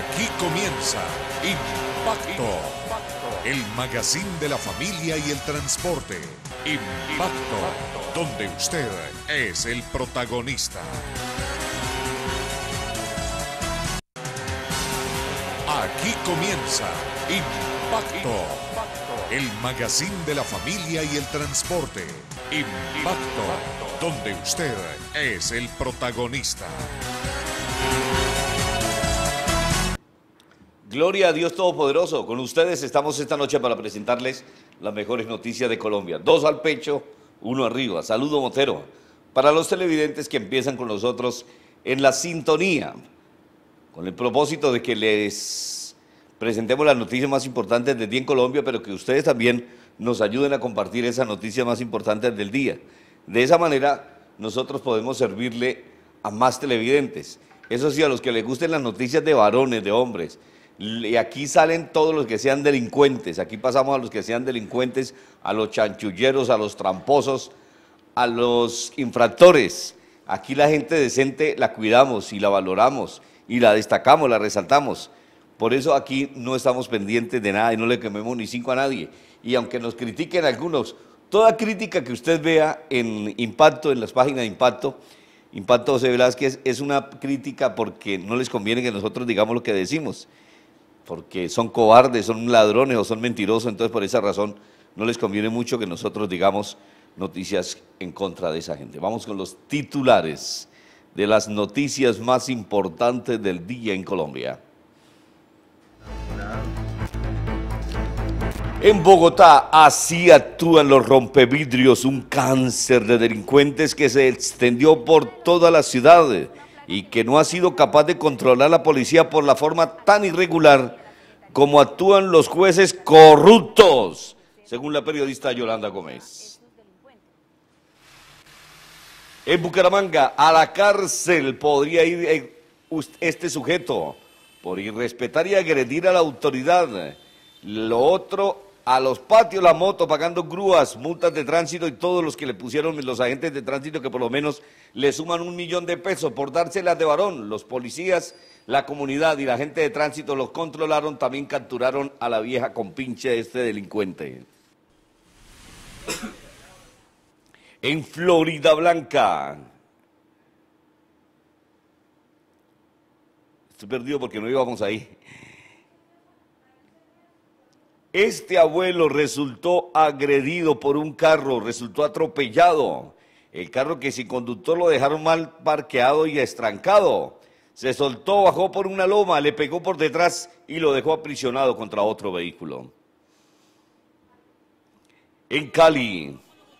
Aquí comienza Impacto, el magazine de la familia y el transporte. Impacto, donde usted es el protagonista. Aquí comienza Impacto, el magazine de la familia y el transporte. Impacto, donde usted es el protagonista. Gloria a Dios Todopoderoso. Con ustedes estamos esta noche para presentarles las mejores noticias de Colombia. 2 al pecho, 1 arriba. Saludo Motero. Para los televidentes que empiezan con nosotros en la sintonía, con el propósito de que les presentemos las noticias más importantes del día en Colombia, pero que ustedes también nos ayuden a compartir esas noticias más importantes del día. De esa manera, nosotros podemos servirle a más televidentes. Eso sí, a los que les gusten las noticias de varones, de hombres. Y aquí salen todos los que sean delincuentes, aquí pasamos a los que sean delincuentes, a los chanchulleros, a los tramposos, a los infractores. Aquí la gente decente la cuidamos y la valoramos y la destacamos, la resaltamos. Por eso aquí no estamos pendientes de nada y no le quememos ni 5 a nadie. Y aunque nos critiquen algunos, toda crítica que usted vea en Impacto, en las páginas de Impacto José Velázquez, es una crítica porque no les conviene que nosotros digamos lo que decimos, porque son cobardes, son ladrones o son mentirosos, entonces por esa razón no les conviene mucho que nosotros digamos noticias en contra de esa gente. Vamos con los titulares de las noticias más importantes del día en Colombia. En Bogotá, así actúan los rompevidrios, un cáncer de delincuentes que se extendió por toda la ciudad y que no ha sido capaz de controlar la policía por la forma tan irregular como actúan los jueces corruptos, según la periodista Yolanda Gómez. En Bucaramanga, a la cárcel podría ir este sujeto por irrespetar y agredir a la autoridad. Lo otro, a los patios la moto, pagando grúas, multas de tránsito y todos los que le pusieron los agentes de tránsito que por lo menos le suman 1 millón de pesos por dárselas de varón. Los policías, la comunidad y la gente de tránsito los controlaron, también capturaron a la vieja compinche de este delincuente. En Florida Blanca. Estoy perdido porque no íbamos ahí. Este abuelo resultó agredido por un carro, resultó atropellado. El carro que sin conductor lo dejaron mal parqueado y estrancado. Se soltó, bajó por una loma, le pegó por detrás y lo dejó aprisionado contra otro vehículo. En Cali,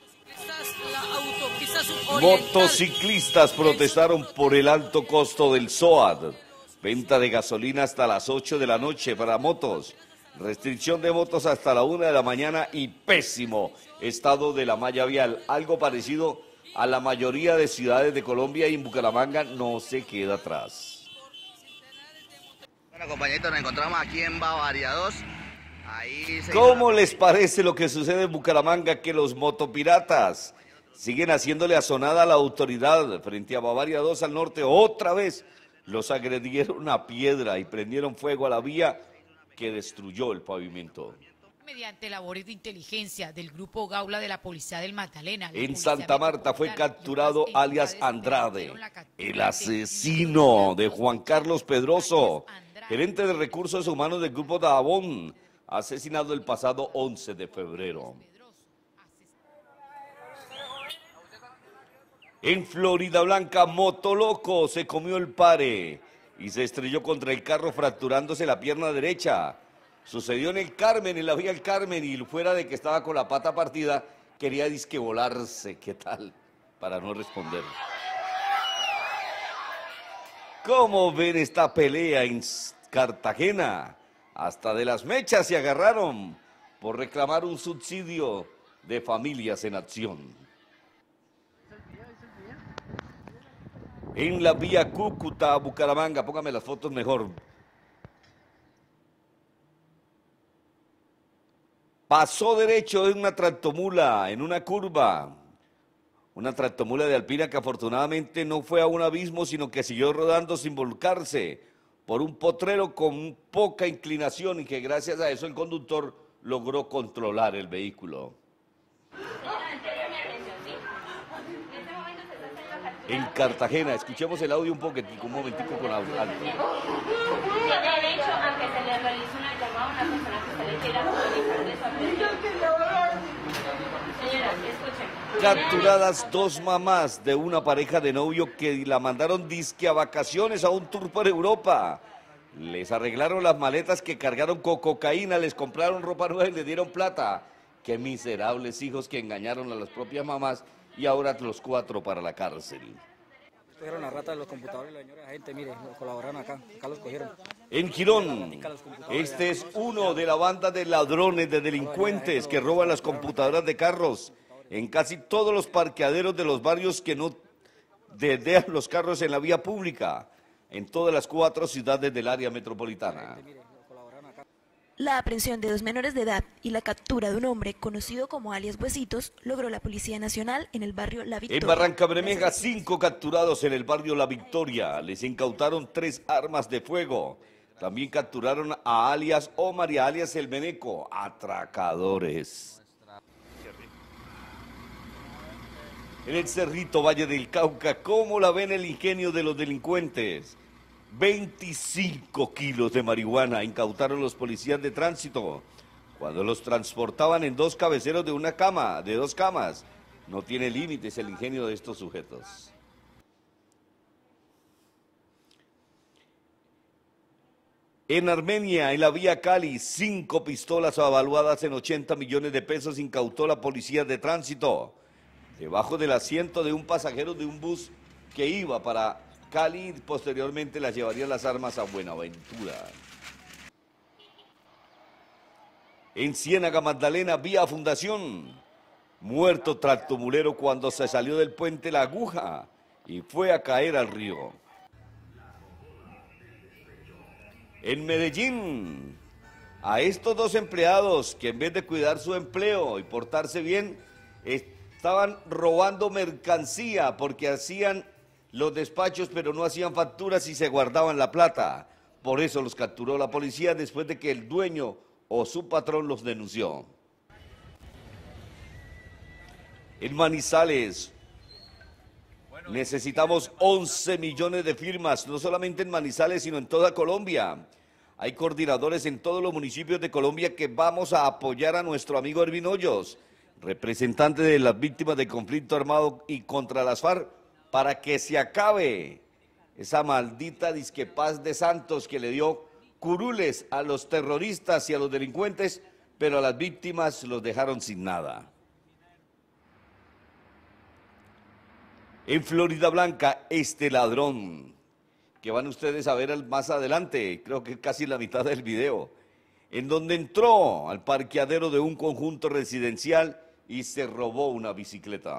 motociclistas protestaron por el alto costo del SOAT. Venta de gasolina hasta las 8 de la noche para motos. Restricción de motos hasta la 1 de la mañana y pésimo estado de la malla vial. Algo parecido a la mayoría de ciudades de Colombia y en Bucaramanga no se queda atrás. Bueno, compañeritos, nos encontramos aquí en Bavaria 2. ¿Cómo les parece lo que sucede en Bucaramanga? Que los motopiratas siguen haciéndole asonada a la autoridad frente a Bavaria 2 al norte. Otra vez los agredieron a piedra y prendieron fuego a la vía que destruyó el pavimento. Mediante labores de inteligencia del Grupo Gaula de la Policía del Magdalena. En Santa Marta fue capturado alias Andrade, el asesino de Juan Carlos Pedroso, gerente de recursos humanos del Grupo Dajabón, asesinado el pasado 11 de febrero. En Florida Blanca, motoloco se comió el pare y se estrelló contra el carro fracturándose la pierna derecha. Sucedió en el Carmen, en la vía del Carmen, y fuera de que estaba con la pata partida, quería disque volarse, ¿qué tal? Para no responder. ¿Cómo ven esta pelea en Cartagena? Hasta de las mechas se agarraron por reclamar un subsidio de familias en acción. En la vía Cúcuta, Bucaramanga, póngame las fotos mejor. Pasó derecho en una tractomula, en una curva. Una tractomula de Alpina que afortunadamente no fue a un abismo, sino que siguió rodando sin volcarse. por un potrero con poca inclinación y que gracias a eso el conductor logró controlar el vehículo. En Cartagena, escuchemos el audio un momentico con audio alto. Tiene derecho a que se le realice una llamada a una persona que se le quiera comunicar de su atención. Señora, escuchen. Capturadas dos mamás de una pareja de novio que la mandaron disque a vacaciones a un tour por Europa. Les arreglaron las maletas que cargaron con cocaína, les compraron ropa nueva y les dieron plata. Qué miserables hijos que engañaron a las propias mamás y ahora los 4 para la cárcel. Cogieron la rata de los computadores y la señora gente, mire, colaboraron acá los cogieron. En Girón, este es uno de la banda de ladrones, de delincuentes que roban las computadoras de carros. En casi todos los parqueaderos de los barrios que no dejan los carros en la vía pública, en todas las 4 ciudades del área metropolitana. La aprehensión de 2 menores de edad y la captura de un hombre conocido como alias Huesitos logró la Policía Nacional en el barrio La Victoria. En Barrancabermeja, 5 capturados en el barrio La Victoria. Les incautaron 3 armas de fuego. También capturaron a alias Omar y a alias El Meneco, atracadores. En el Cerrito, Valle del Cauca, ¿cómo la ven el ingenio de los delincuentes? 25 kilos de marihuana incautaron los policías de tránsito cuando los transportaban en 2 cabeceros de 2 camas. No tiene límites el ingenio de estos sujetos. En Armenia, en la vía Cali, 5 pistolas avaluadas en 80 millones de pesos incautó la policía de tránsito debajo del asiento de un pasajero de un bus que iba para Cali, posteriormente las llevaría las armas a Buenaventura. En Ciénaga, Magdalena, vía Fundación, muerto tractomulero cuando se salió del puente La Aguja y fue a caer al río. En Medellín, a estos 2 empleados que en vez de cuidar su empleo y portarse bien, estaban robando mercancía porque hacían los despachos, pero no hacían facturas y se guardaban la plata. Por eso los capturó la policía después de que el dueño o su patrón los denunció. En Manizales, necesitamos 11 millones de firmas, no solamente en Manizales, sino en toda Colombia. Hay coordinadores en todos los municipios de Colombia que vamos a apoyar a nuestro amigo Ervin Hoyos, representante de las víctimas del conflicto armado y contra las FARC, para que se acabe esa maldita disque paz de Santos que le dio curules a los terroristas y a los delincuentes, pero a las víctimas los dejaron sin nada. En Florida Blanca, este ladrón, que van ustedes a ver más adelante, creo que casi la mitad del video, en donde entró al parqueadero de un conjunto residencial y se robó una bicicleta.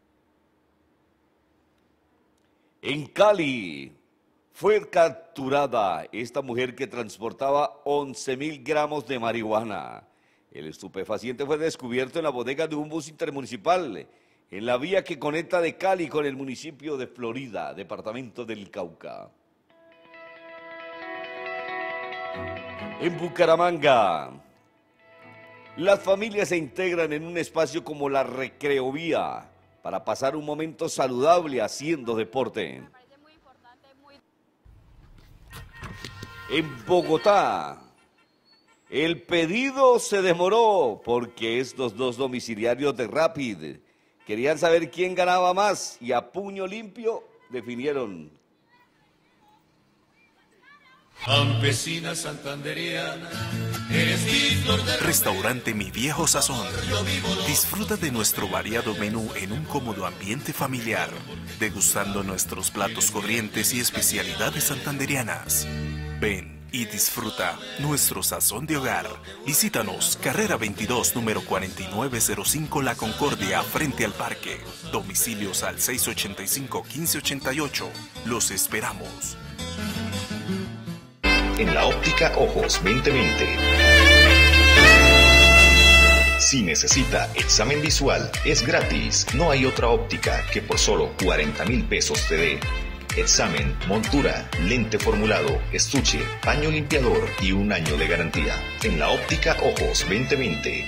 En Cali fue capturada esta mujer que transportaba 11.000 gramos de marihuana. El estupefaciente fue descubierto en la bodega de un bus intermunicipal en la vía que conecta de Cali con el municipio de Florida, departamento del Cauca. En Bucaramanga, las familias se integran en un espacio como la Recreovía para pasar un momento saludable haciendo deporte. En Bogotá, el pedido se demoró porque estos 2 domiciliarios de Rapid querían saber quién ganaba más y a puño limpio definieron. Campesina santanderiana, eres mi flor de... Restaurante Mi Viejo Sazón. Disfruta de nuestro variado menú en un cómodo ambiente familiar, degustando nuestros platos corrientes y especialidades santanderianas. Ven y disfruta nuestro sazón de hogar. Visítanos, carrera 22, número 4905 La Concordia, frente al parque. Domicilios al 685-1588. Los esperamos. En la óptica Ojos 2020. Si necesita examen visual, es gratis. No hay otra óptica que por solo 40.000 pesos te dé examen, montura, lente formulado, estuche, paño limpiador y 1 año de garantía. En la óptica Ojos 2020.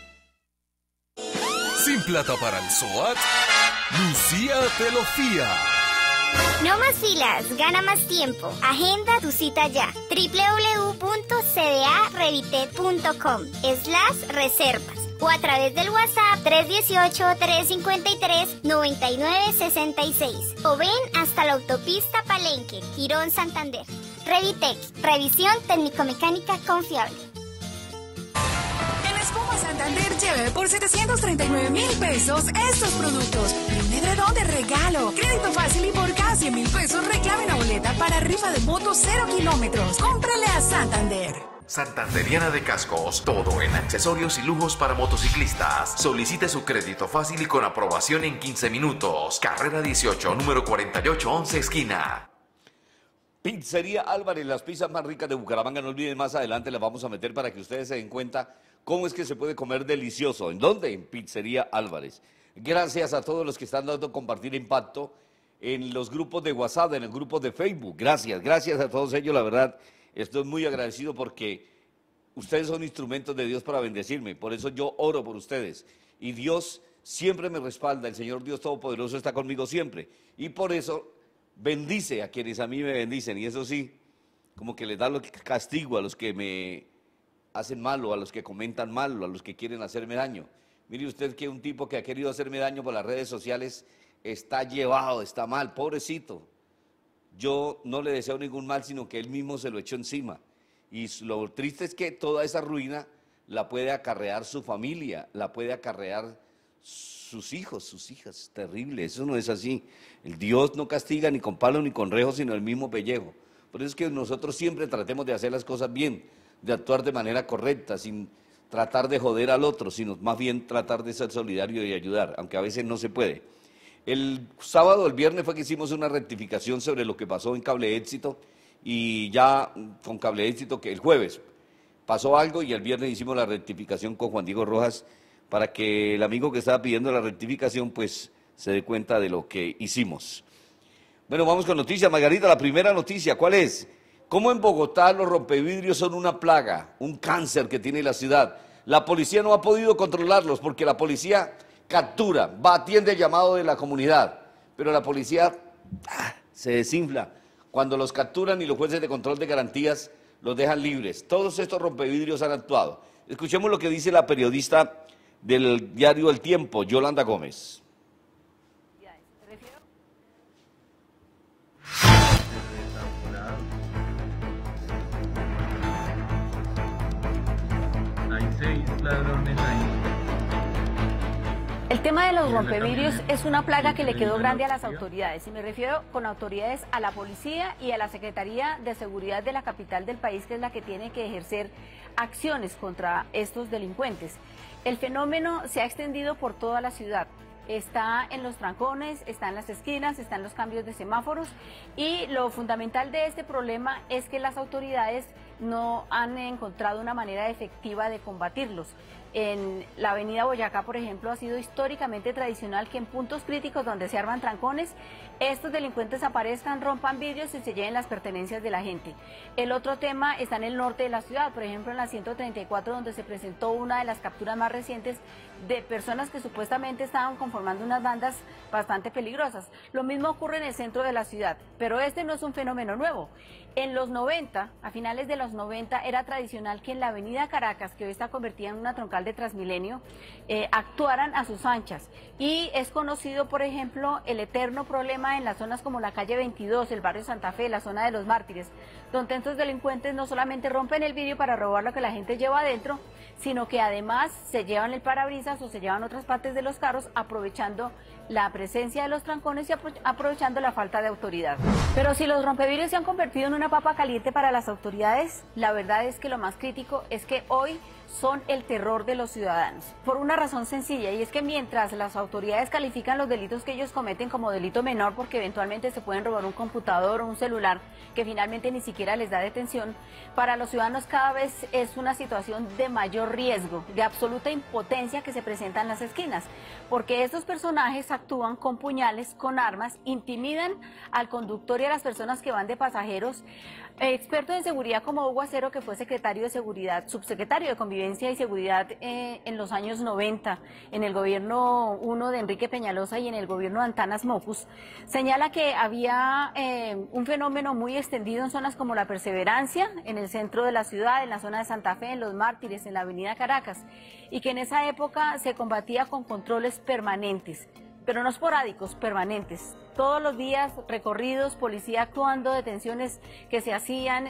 Sin plata para el SOAT, Lucía te lo fía. No más filas, gana más tiempo. Agenda tu cita ya. www.cdarevitet.com/reservas o a través del WhatsApp 318-353-9966 o ven hasta la autopista Palenque, Girón, Santander. Revitec, revisión técnico-mecánica confiable. En Espuma Santander lleve por 739.000 pesos estos productos. Un edredón de regalo, crédito fácil y por cada 100.000 pesos reclame una boleta para rifa de moto 0 kilómetros. Cómprale a Santander. Santanderiana de Cascos, todo en accesorios y lujos para motociclistas. Solicite su crédito fácil y con aprobación en 15 minutos. Carrera 18, número 4811, esquina. Pizzería Álvarez, las pizzas más ricas de Bucaramanga. No olviden, más adelante las vamos a meter para que ustedes se den cuenta cómo es que se puede comer delicioso. ¿En dónde? En Pizzería Álvarez. Gracias a todos los que están dando compartir impacto en los grupos de WhatsApp, en el grupo de Facebook. Gracias a todos ellos, la verdad. Estoy muy agradecido porque ustedes son instrumentos de Dios para bendecirme. Por eso yo oro por ustedes. Y Dios siempre me respalda. El Señor Dios Todopoderoso está conmigo siempre. Y por eso bendice a quienes a mí me bendicen. Y eso sí, como que les da lo que castigo a los que me hacen mal, o a los que comentan mal, o a los que quieren hacerme daño. Mire usted que un tipo que ha querido hacerme daño por las redes sociales está llevado, está mal, pobrecito. Yo no le deseo ningún mal, sino que él mismo se lo echó encima. Y lo triste es que toda esa ruina la puede acarrear su familia, la puede acarrear sus hijos, sus hijas. Terrible, eso no es así. El Dios no castiga ni con palo ni con rejo, sino el mismo pellejo. Por eso es que nosotros siempre tratemos de hacer las cosas bien, de actuar de manera correcta, sin tratar de joder al otro, sino más bien tratar de ser solidario y ayudar, aunque a veces no se puede. El sábado, el viernes fue que hicimos una rectificación sobre lo que pasó en Cable Éxito, y ya con Cable Éxito, que el jueves pasó algo y el viernes hicimos la rectificación con Juan Diego Rojas para que el amigo que estaba pidiendo la rectificación pues se dé cuenta de lo que hicimos. Bueno, vamos con noticias. Margarita, la primera noticia, ¿cuál es? ¿Cómo en Bogotá los rompevidrios son una plaga, un cáncer que tiene la ciudad? La policía no ha podido controlarlos porque la policía captura, atiende el llamado de la comunidad, pero la policía se desinfla cuando los capturan y los jueces de control de garantías los dejan libres. Todos estos rompevidrios han actuado. Escuchemos lo que dice la periodista del diario El Tiempo, Yolanda Gómez. Hay 6 ladrones ahí. El tema de los rompevidrios es una plaga que le quedó grande a las autoridades, y me refiero con autoridades a la policía y a la Secretaría de Seguridad de la capital del país, que es la que tiene que ejercer acciones contra estos delincuentes. El fenómeno se ha extendido por toda la ciudad. Está en los trancones, está en las esquinas, está en los cambios de semáforos, y lo fundamental de este problema es que las autoridades no han encontrado una manera efectiva de combatirlos. En la avenida Boyacá, por ejemplo, ha sido históricamente tradicional que en puntos críticos donde se arman trancones, estos delincuentes aparezcan, rompan vidrios y se lleven las pertenencias de la gente. El otro tema está en el norte de la ciudad, por ejemplo en la 134, donde se presentó una de las capturas más recientes de personas que supuestamente estaban conformando unas bandas bastante peligrosas. Lo mismo ocurre en el centro de la ciudad, pero este no es un fenómeno nuevo. En los 90, a finales de los 90, era tradicional que en la avenida Caracas, que hoy está convertida en una troncal de Transmilenio, actuaran a sus anchas. Y es conocido, por ejemplo, el eterno problema en las zonas como la calle 22, el barrio Santa Fe, la zona de los Mártires, donde estos delincuentes no solamente rompen el vidrio para robar lo que la gente lleva adentro, sino que además se llevan el parabrisas o se llevan otras partes de los carros, aprovechando la presencia de los trancones y aprovechando la falta de autoridad. Pero si los rompevidrios se han convertido en una papa caliente para las autoridades, la verdad es que lo más crítico es que hoy son el terror de los ciudadanos, por una razón sencilla, y es que mientras las autoridades califican los delitos que ellos cometen como delito menor, porque eventualmente se pueden robar un computador o un celular, que finalmente ni siquiera les da detención, para los ciudadanos cada vez es una situación de mayor riesgo, de absoluta impotencia que se presenta en las esquinas, porque estos personajes actúan con puñales, con armas, intimidan al conductor y a las personas que van de pasajeros. Expertos en seguridad como Hugo Acero, que fue secretario de Seguridad, subsecretario de Convivencia y Seguridad en los años 90, en el gobierno 1 de Enrique Peñalosa y en el gobierno de Antanas Mocus, señala que había un fenómeno muy extendido en zonas como La Perseverancia, en el centro de la ciudad, en la zona de Santa Fe, en Los Mártires, en la avenida Caracas, y que en esa época se combatía con controles permanentes, pero no esporádicos, permanentes. Todos los días recorridos, policía actuando, detenciones que se hacían,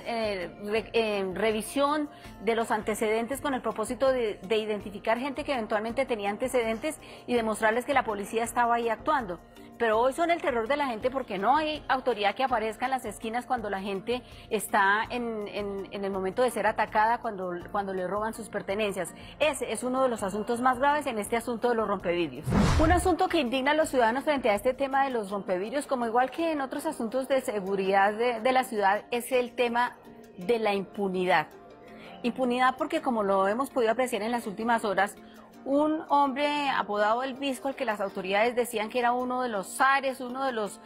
revisión de los antecedentes con el propósito de identificar gente que eventualmente tenía antecedentes y demostrarles que la policía estaba ahí actuando. Pero hoy son el terror de la gente porque no hay autoridad que aparezca en las esquinas cuando la gente está en el momento de ser atacada, cuando le roban sus pertenencias. Ese es uno de los asuntos más graves en este asunto de los rompevidrios. Un asunto que indigna a los ciudadanos frente a este tema de los rompevidrios, como igual que en otros asuntos de seguridad de la ciudad, es el tema de la impunidad. Impunidad porque, como lo hemos podido apreciar en las últimas horas, un hombre apodado El Visco, al que las autoridades decían que era uno de los zares, uno de los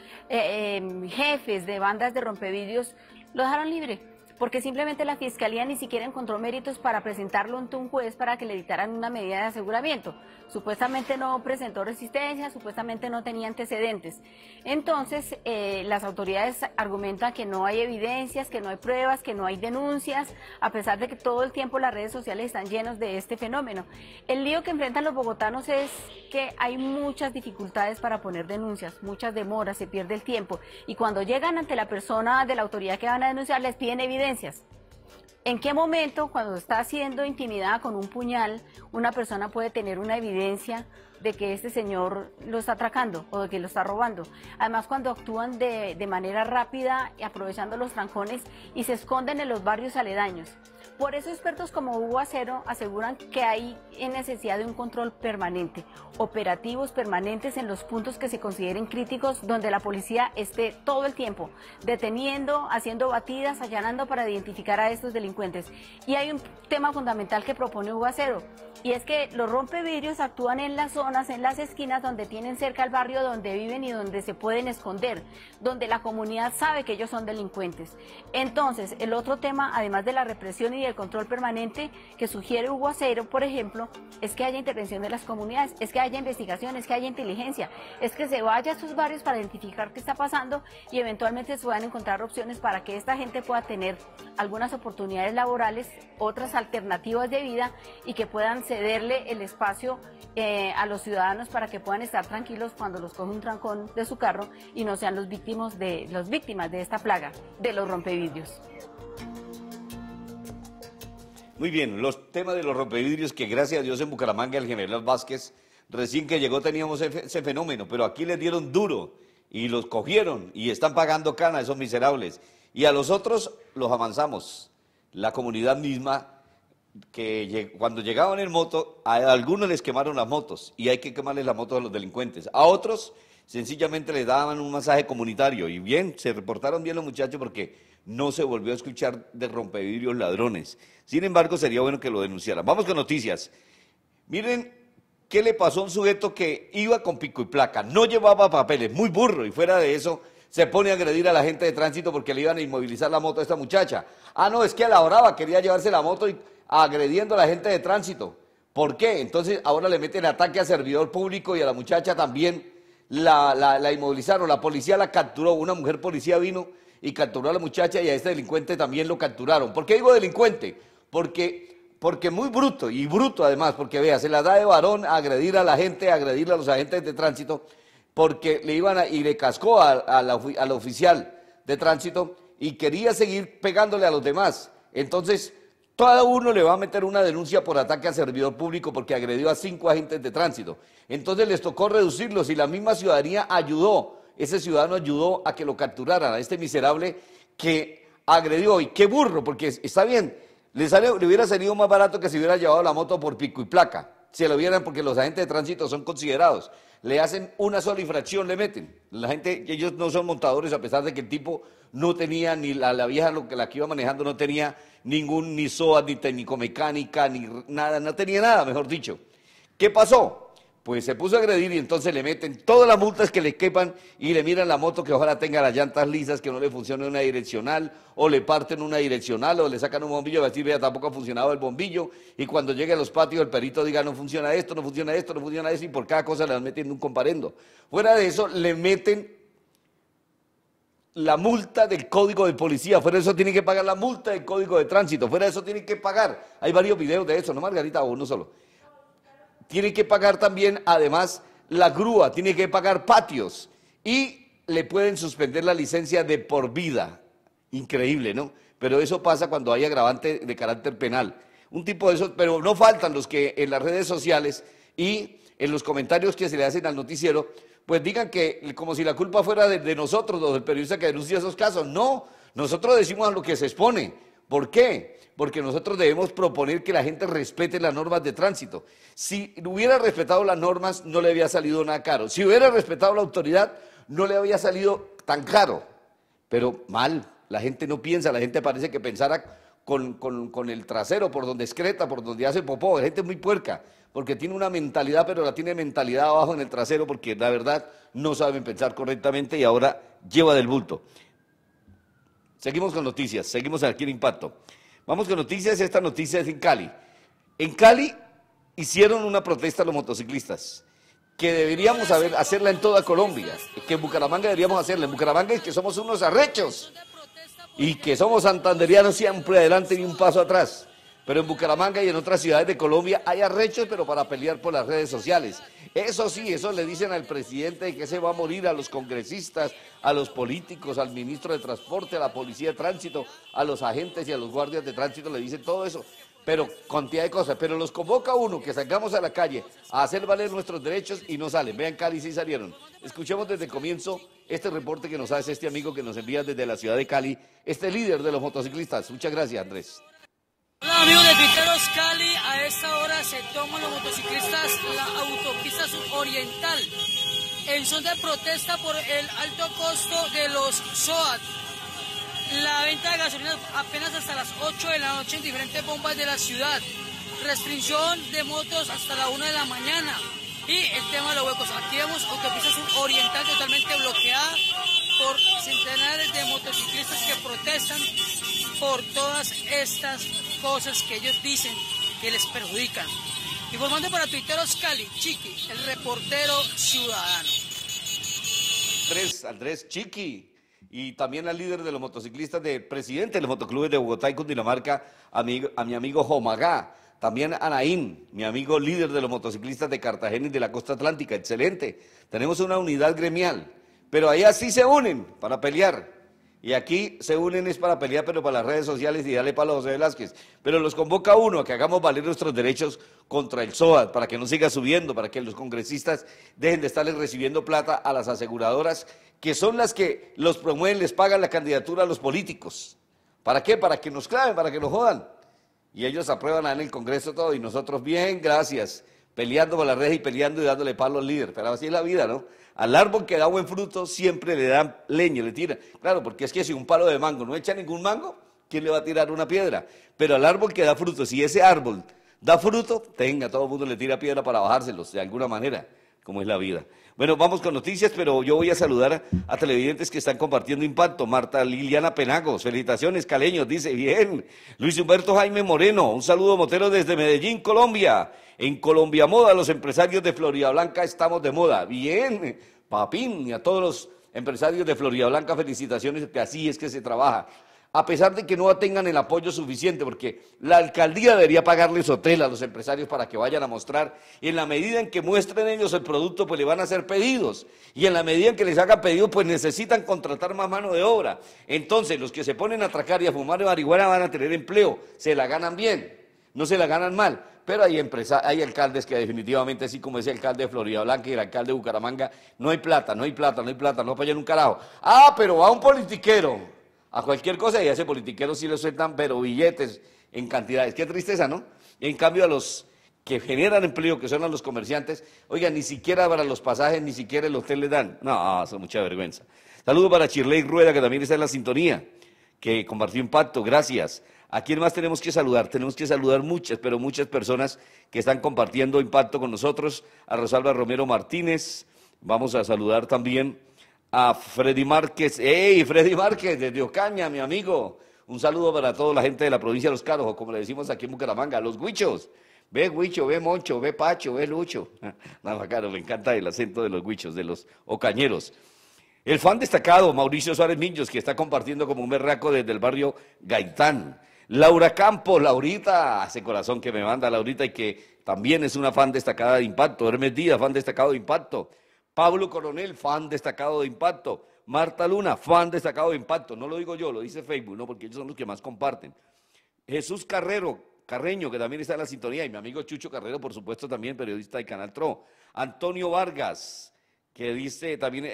jefes de bandas de rompevidrios, lo dejaron libre, porque simplemente la Fiscalía ni siquiera encontró méritos para presentarlo ante un juez para que le dictaran una medida de aseguramiento. Supuestamente no presentó resistencia, supuestamente no tenía antecedentes. Entonces, las autoridades argumentan que no hay evidencias, que no hay pruebas, que no hay denuncias, a pesar de que todo el tiempo las redes sociales están llenos de este fenómeno. El lío que enfrentan los bogotanos es que hay muchas dificultades para poner denuncias, muchas demoras, se pierde el tiempo, y cuando llegan ante la persona de la autoridad que van a denunciar, les piden evidencias. ¿En qué momento, cuando está siendo intimidada con un puñal, una persona puede tener una evidencia de que este señor lo está atracando o de que lo está robando? Además, cuando actúan de manera rápida, aprovechando los trancones, y se esconden en los barrios aledaños. Por eso expertos como Hugo Acero aseguran que hay necesidad de un control permanente, operativos permanentes en los puntos que se consideren críticos, donde la policía esté todo el tiempo deteniendo, haciendo batidas, allanando para identificar a estos delincuentes. Y hay un tema fundamental que propone Hugo Acero, y es que los rompevidrios actúan en las zonas, en las esquinas donde tienen cerca al barrio donde viven y donde se pueden esconder, donde la comunidad sabe que ellos son delincuentes. Entonces, el otro tema, además de la represión y el control permanente que sugiere Hugo Acero, por ejemplo, es que haya intervención de las comunidades, es que haya investigación, es que haya inteligencia, es que se vaya a sus barrios para identificar qué está pasando y eventualmente se puedan encontrar opciones para que esta gente pueda tener algunas oportunidades laborales, otras alternativas de vida, y que puedan cederle el espacio a los ciudadanos para que puedan estar tranquilos cuando los coge un trancón de su carro y no sean los víctimas de esta plaga de los rompevidrios. Muy bien, los temas de los rompevidrios, que gracias a Dios en Bucaramanga el general Vázquez, recién que llegó teníamos ese fenómeno, pero aquí les dieron duro y los cogieron y están pagando cana a esos miserables. Y a los otros los avanzamos. La comunidad misma, que cuando llegaban en moto, a algunos les quemaron las motos y hay que quemarles las motos a los delincuentes. A otros sencillamente les daban un masaje comunitario y bien, se reportaron bien los muchachos porque no se volvió a escuchar de rompevidrios ladrones. Sin embargo, sería bueno que lo denunciaran. Vamos con noticias. Miren qué le pasó a un sujeto que iba con pico y placa, no llevaba papeles, muy burro, y fuera de eso se pone a agredir a la gente de tránsito porque le iban a inmovilizar la moto a esta muchacha. Ah, no, es que a la brava quería llevarse la moto y agrediendo a la gente de tránsito. ¿Por qué? Entonces ahora le meten ataque a servidor público y a la muchacha también la inmovilizaron. La policía la capturó, una mujer policía vino y capturó a la muchacha y a este delincuente también lo capturaron. ¿Por qué digo delincuente? Porque muy bruto, y bruto además, porque vea, se la da de varón a agredir a la gente, a agredir a los agentes de tránsito, porque le cascó al oficial de tránsito y quería seguir pegándole a los demás. Entonces, cada uno le va a meter una denuncia por ataque a servidor público porque agredió a 5 agentes de tránsito. Entonces les tocó reducirlos y la misma ciudadanía ayudó, ese ciudadano ayudó a que lo capturaran, a este miserable que agredió. Y qué burro, porque está bien, Le hubiera salido más barato que si hubiera llevado la moto por pico y placa. Se lo vieran porque los agentes de tránsito son considerados. Le hacen una sola infracción, le meten. La gente, ellos no son montadores, a pesar de que el tipo no tenía, ni la vieja la que iba manejando no tenía ni SOAT, ni técnico-mecánica, ni nada, no tenía nada, mejor dicho. ¿Qué pasó? Pues se puso a agredir y entonces le meten todas las multas que le quepan y le miran la moto que ojalá tenga las llantas lisas, que no le funcione una direccional, o le parten una direccional, o le sacan un bombillo, va a decir, vea, tampoco ha funcionado el bombillo, y cuando llegue a los patios el perito diga, no funciona esto, no funciona esto, no funciona eso, y por cada cosa le van metiendo un comparendo. Fuera de eso, le meten la multa del código de policía, fuera de eso tiene que pagar la multa del código de tránsito, fuera de eso tiene que pagar, hay varios videos de eso, no Margarita, o uno solo. Tiene que pagar también, además, la grúa, tiene que pagar patios y le pueden suspender la licencia de por vida. Increíble, ¿no? Pero eso pasa cuando hay agravante de carácter penal. Un tipo de esos, pero no faltan los que en las redes sociales y en los comentarios que se le hacen al noticiero, pues digan que como si la culpa fuera de nosotros, los del periodista que denuncia esos casos. No, nosotros decimos a lo que se expone. ¿Por qué? Porque nosotros debemos proponer que la gente respete las normas de tránsito. Si hubiera respetado las normas, no le había salido nada caro. Si hubiera respetado la autoridad, no le había salido tan caro. Pero mal, la gente no piensa, la gente parece que pensara con el trasero, por donde excreta, por donde hace popó. La gente es muy puerca, porque tiene una mentalidad, pero la tiene mentalidad abajo en el trasero, porque la verdad no saben pensar correctamente y ahora lleva del bulto. Seguimos con noticias, seguimos aquí en Impacto. Vamos con noticias, esta noticia es en Cali. En Cali hicieron una protesta los motociclistas, que deberíamos hacerla en toda Colombia, que en Bucaramanga deberíamos hacerla. En Bucaramanga es que somos unos arrechos y que somos santanderianos siempre adelante y un paso atrás. Pero en Bucaramanga y en otras ciudades de Colombia hay arrechos, pero para pelear por las redes sociales. Eso sí, eso le dicen al presidente de que se va a morir, a los congresistas, a los políticos, al ministro de Transporte, a la policía de tránsito, a los agentes y a los guardias de tránsito, le dicen todo eso. Pero cantidad de cosas, pero los convoca uno que salgamos a la calle a hacer valer nuestros derechos y no salen. Vean, Cali sí salieron. Escuchemos desde el comienzo este reporte que nos hace este amigo que nos envía desde la ciudad de Cali, este líder de los motociclistas. Muchas gracias, Andrés. Hola amigos de Tuiteros Cali, a esta hora se toman los motociclistas la autopista suroriental en son de protesta por el alto costo de los SOAT. La venta de gasolina apenas hasta las 8 de la noche en diferentes bombas de la ciudad. Restricción de motos hasta la 1 de la mañana. Y el tema de los huecos. Aquí vemos autopista suroriental totalmente bloqueada por centenares de motociclistas que protestan por todas estas cosas que ellos dicen que les perjudican. Informando para Tuiteros Cali, Chiqui, el reportero ciudadano. Andrés Chiqui. Y también al líder de los motociclistas, del presidente de los motoclubes de Bogotá y Cundinamarca, a mi amigo Jomagá. También a Naín, mi amigo líder de los motociclistas de Cartagena y de la costa atlántica. Excelente. Tenemos una unidad gremial, pero allá sí se unen para pelear. Y aquí se unen es para pelear, pero para las redes sociales y darle palo a José Velázquez. Pero los convoca uno a que hagamos valer nuestros derechos contra el SOAT, para que no siga subiendo, para que los congresistas dejen de estarles recibiendo plata a las aseguradoras, que son las que los promueven, les pagan la candidatura a los políticos. ¿Para qué? Para que nos claven, para que nos jodan. Y ellos aprueban en el Congreso todo, y nosotros bien, gracias, peleando por las redes y peleando y dándole palo al líder. Pero así es la vida, ¿no? Al árbol que da buen fruto siempre le dan leña, le tiran. Claro, porque es que si un palo de mango no echa ningún mango, ¿quién le va a tirar una piedra? Pero al árbol que da fruto, si ese árbol da fruto, todo el mundo le tira piedra para bajárselos, de alguna manera, como es la vida. Bueno, vamos con noticias, pero yo voy a saludar a televidentes que están compartiendo Impacto. Marta Liliana Penagos, felicitaciones, caleños, dice, bien. Luis Humberto Jaime Moreno, un saludo motero desde Medellín, Colombia. En Colombia Moda, los empresarios de Floridablanca estamos de moda. Bien, papín, y a todos los empresarios de Floridablanca, felicitaciones, que así es que se trabaja. A pesar de que no tengan el apoyo suficiente, porque la alcaldía debería pagarles hotel a los empresarios para que vayan a mostrar, y en la medida en que muestren ellos el producto, pues le van a hacer pedidos, y en la medida en que les hagan pedidos, pues necesitan contratar más mano de obra. Entonces, los que se ponen a atracar y a fumar marihuana van a tener empleo, se la ganan bien, no se la ganan mal. Pero hay alcaldes que definitivamente, así como ese alcalde de Floridablanca y el alcalde de Bucaramanga, no hay plata, no apoyan un carajo. Ah, pero va un politiquero a cualquier cosa y a ese politiquero sí le sueltan pero billetes en cantidades. Qué tristeza, ¿no? En cambio a los que generan empleo, que son a los comerciantes, oiga, ni siquiera para los pasajes, ni siquiera el hotel les dan. No, eso es mucha vergüenza. Saludos para Shirley Rueda, que también está en la sintonía, que compartió Impacto, gracias. ¿A quién más tenemos que saludar? Tenemos que saludar muchas, pero muchas personas que están compartiendo Impacto con nosotros. A Rosalba Romero Martínez, vamos a saludar también a Freddy Márquez. ¡Ey, Freddy Márquez, desde Ocaña, mi amigo! Un saludo para toda la gente de la provincia de Los Caros, o como le decimos aquí en Bucaramanga, los Huichos. Ve Huicho, ve Moncho, ve Pacho, ve Lucho. No, bacano, me encanta el acento de los Huichos, de los ocañeros. El fan destacado, Mauricio Suárez Millos, que está compartiendo como un berraco desde el barrio Gaitán. Laura Campos, Laurita, ese corazón que me manda Laurita y que también es una fan destacada de Impacto. Hermes Díaz, fan destacado de Impacto. Pablo Coronel, fan destacado de Impacto. Marta Luna, fan destacado de Impacto. No lo digo yo, lo dice Facebook, ¿no? Porque ellos son los que más comparten. Jesús Carreño, que también está en la sintonía, y mi amigo Chucho Carrero, por supuesto, también periodista de Canal Tro. Antonio Vargas, que dice también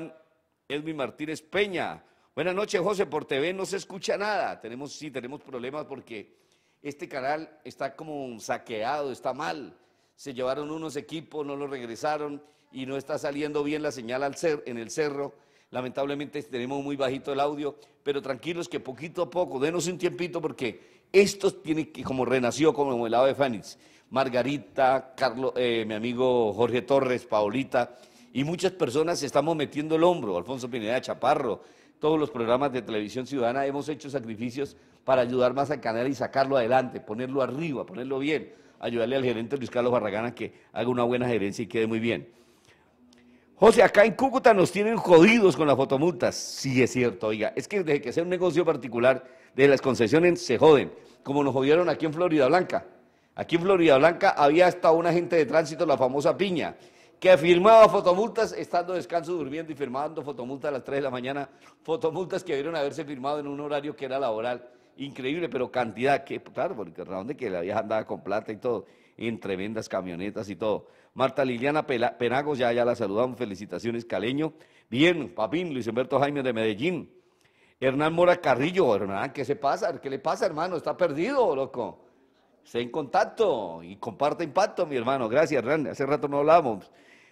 Edwin Martínez Peña. Buenas noches, José, por TV no se escucha nada. Tenemos problemas porque este canal está como saqueado, está mal. Se llevaron unos equipos, no los regresaron y no está saliendo bien la señal en el cerro. Lamentablemente tenemos muy bajito el audio, pero tranquilos que poquito a poco, denos un tiempito porque esto tiene que, como renació como el ave fénix. Margarita, Carlos, mi amigo Jorge Torres, Paolita y muchas personas estamos metiendo el hombro, Alfonso Pineda Chaparro, todos los programas de televisión ciudadana hemos hecho sacrificios para ayudar más al canal y sacarlo adelante, ponerlo arriba, ponerlo bien, ayudarle al gerente Luis Carlos Barragán a que haga una buena gerencia y quede muy bien. José, acá en Cúcuta nos tienen jodidos con las fotomultas. Sí, es cierto, oiga, es que desde que sea un negocio particular de las concesiones se joden, como nos jodieron aquí en Florida Blanca. Aquí en Florida Blanca había hasta un agente de tránsito, la famosa Piña, que firmaba fotomultas estando descanso, durmiendo y firmando fotomultas a las 3 de la mañana, fotomultas que debieron haberse firmado en un horario que era laboral. Increíble, pero cantidad, que claro, porque a donde que la vieja andaba con plata y todo, en tremendas camionetas y todo. Marta Liliana Penagos, ya la saludamos, felicitaciones, Caleño. Bien, Papín, Luis Humberto Jaime de Medellín. Hernán Mora Carrillo, Hernán, ¿qué se pasa? ¿Qué le pasa, hermano? ¿Está perdido, loco? Esté en contacto y comparta Impacto, mi hermano. Gracias, Hernán, hace rato no hablábamos.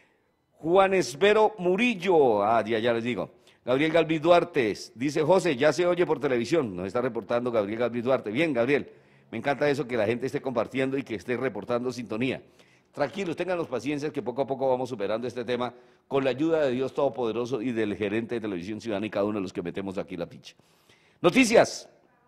Juan Espero Murillo, ya les digo. Gabriel Galvis Duarte, dice José, ya se oye por televisión, nos está reportando Gabriel Galvis Duarte. Bien, Gabriel, me encanta eso, que la gente esté compartiendo y que esté reportando sintonía. Tranquilos, ténganlos paciencia, que poco a poco vamos superando este tema con la ayuda de Dios Todopoderoso y del gerente de Televisión Ciudadana y cada uno de los que metemos aquí la ficha. Noticias.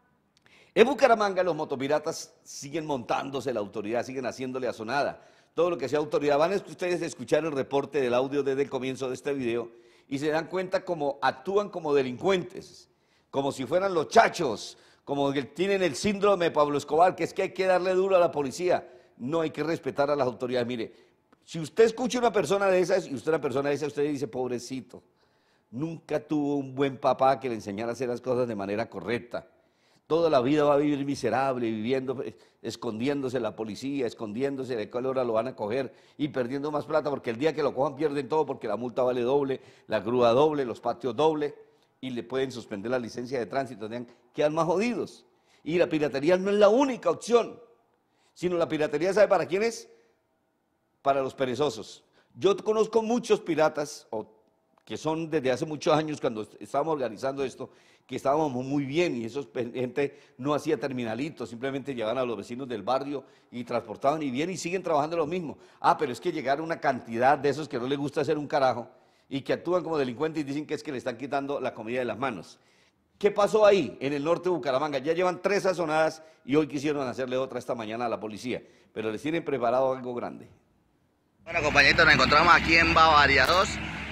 En Bucaramanga los motopiratas siguen montándose la autoridad, siguen haciéndole asonada. Todo lo que sea autoridad. Van a ustedes a escuchar el reporte del audio desde el comienzo de este video y se dan cuenta cómo actúan como delincuentes, como si fueran los chachos, como que tienen el síndrome de Pablo Escobar, que es que hay que darle duro a la policía. No, hay que respetar a las autoridades. Mire, si usted escucha una persona de esas y usted una persona de esas, usted dice, pobrecito, nunca tuvo un buen papá que le enseñara a hacer las cosas de manera correcta. Toda la vida va a vivir miserable, viviendo, escondiéndose la policía, escondiéndose de cuál hora lo van a coger y perdiendo más plata, porque el día que lo cojan pierden todo, porque la multa vale doble, la grúa doble, los patios doble, y le pueden suspender la licencia de tránsito, quedan más jodidos. Y la piratería no es la única opción, sino la piratería, ¿sabe para quién es? Para los perezosos. Yo conozco muchos piratas, que son desde hace muchos años, cuando estábamos organizando esto, que estábamos muy bien y gente no hacía terminalitos, simplemente llegaban a los vecinos del barrio y transportaban y bien y siguen trabajando lo mismo. Pero es que llegaron una cantidad de esos que no les gusta hacer un carajo y que actúan como delincuentes y dicen que es que le están quitando la comida de las manos. ¿Qué pasó ahí en el norte de Bucaramanga? Ya llevan 3 azonadas y hoy quisieron hacerle otra esta mañana a la policía, pero les tienen preparado algo grande. Bueno, compañeritos, nos encontramos aquí en Bavaria 2.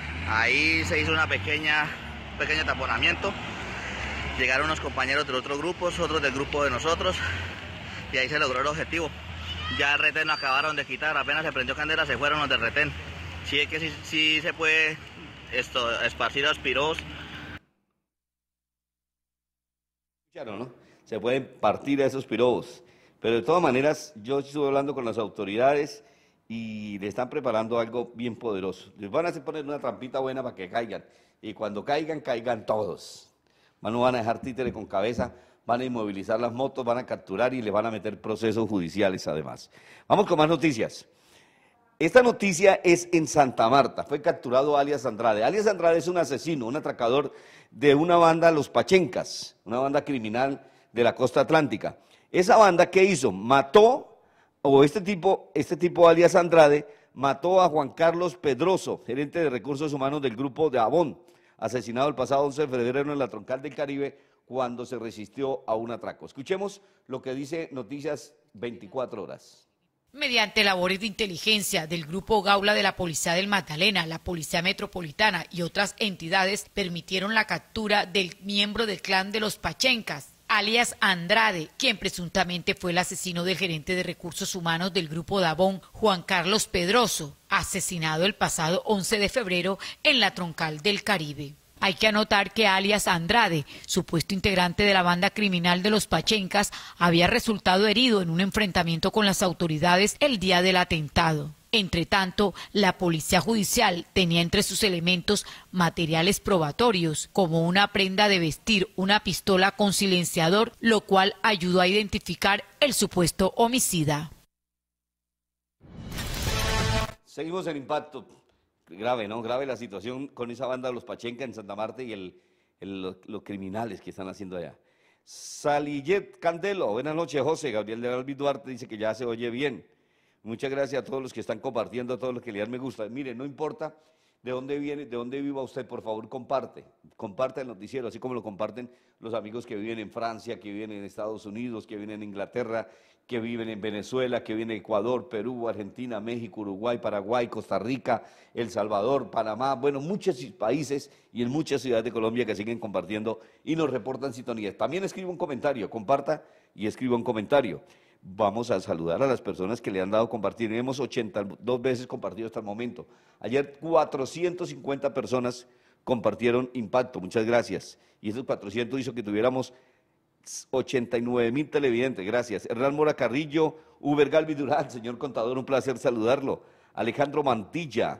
Ahí se hizo un pequeño taponamiento. Llegaron unos compañeros de otros grupos, otros del grupo de nosotros, y ahí se logró el objetivo. Ya el retén lo acabaron de quitar, apenas se prendió candela, se fueron los del retén. Sí, es que sí se puede esparcir los piros. ¿No? Se pueden partir a esos pirobos, pero de todas maneras yo estuve hablando con las autoridades y le están preparando algo bien poderoso. Les van a hacer poner una trampita buena para que caigan, y cuando caigan todos. No van a dejar títere con cabeza van a inmovilizar las motos, van a capturar y le van a meter procesos judiciales además. Vamos con más noticias. Esta noticia es en Santa Marta, fue capturado alias Andrade. Alias Andrade es un asesino, un atracador de una banda, los Pachencas, una banda criminal de la costa atlántica. Esa banda, ¿qué hizo? Mató, o este tipo alias Andrade, mató a Juan Carlos Pedroso, gerente de recursos humanos del grupo de Avon, asesinado el pasado 11 de febrero en la Troncal del Caribe cuando se resistió a un atraco. Escuchemos lo que dice Noticias 24 Horas. Mediante labores de inteligencia del Grupo Gaula de la Policía del Magdalena, la Policía Metropolitana y otras entidades permitieron la captura del miembro del clan de los Pachencas, alias Andrade, quien presuntamente fue el asesino del gerente de recursos humanos del Grupo Davón, Juan Carlos Pedroso, asesinado el pasado 11 de febrero en la Troncal del Caribe. Hay que anotar que alias Andrade, supuesto integrante de la banda criminal de los Pachencas, había resultado herido en un enfrentamiento con las autoridades el día del atentado. Entre tanto, la policía judicial tenía entre sus elementos materiales probatorios, como una prenda de vestir, una pistola con silenciador, lo cual ayudó a identificar el supuesto homicida. Seguimos en Impacto. Grave, ¿no? Grave la situación con esa banda de los Pachenca en Santa Marta y los criminales que están haciendo allá. Salillet Candelo, buenas noches, José. Gabriel de Albi Duarte dice que ya se oye bien. Muchas gracias a todos los que están compartiendo, a todos los que le dan me gusta. Mire, no importa de dónde viene, de dónde viva usted, por favor, comparte el noticiero, así como lo comparten los amigos que viven en Francia, que viven en Estados Unidos, que viven en Inglaterra, que viven en Venezuela, que viven en Ecuador, Perú, Argentina, México, Uruguay, Paraguay, Costa Rica, El Salvador, Panamá, bueno, muchos países y en muchas ciudades de Colombia que siguen compartiendo y nos reportan sintonía. También escriba un comentario, comparta y escriba un comentario. Vamos a saludar a las personas que le han dado compartir. Hemos 82 veces compartido hasta el momento. Ayer 450 personas compartieron Impacto, muchas gracias. Y esos 400 hizo que tuviéramos 89.000 televidentes, gracias. Hernán Mora Carrillo, Uber Galvi Durán, señor contador, un placer saludarlo. Alejandro Mantilla,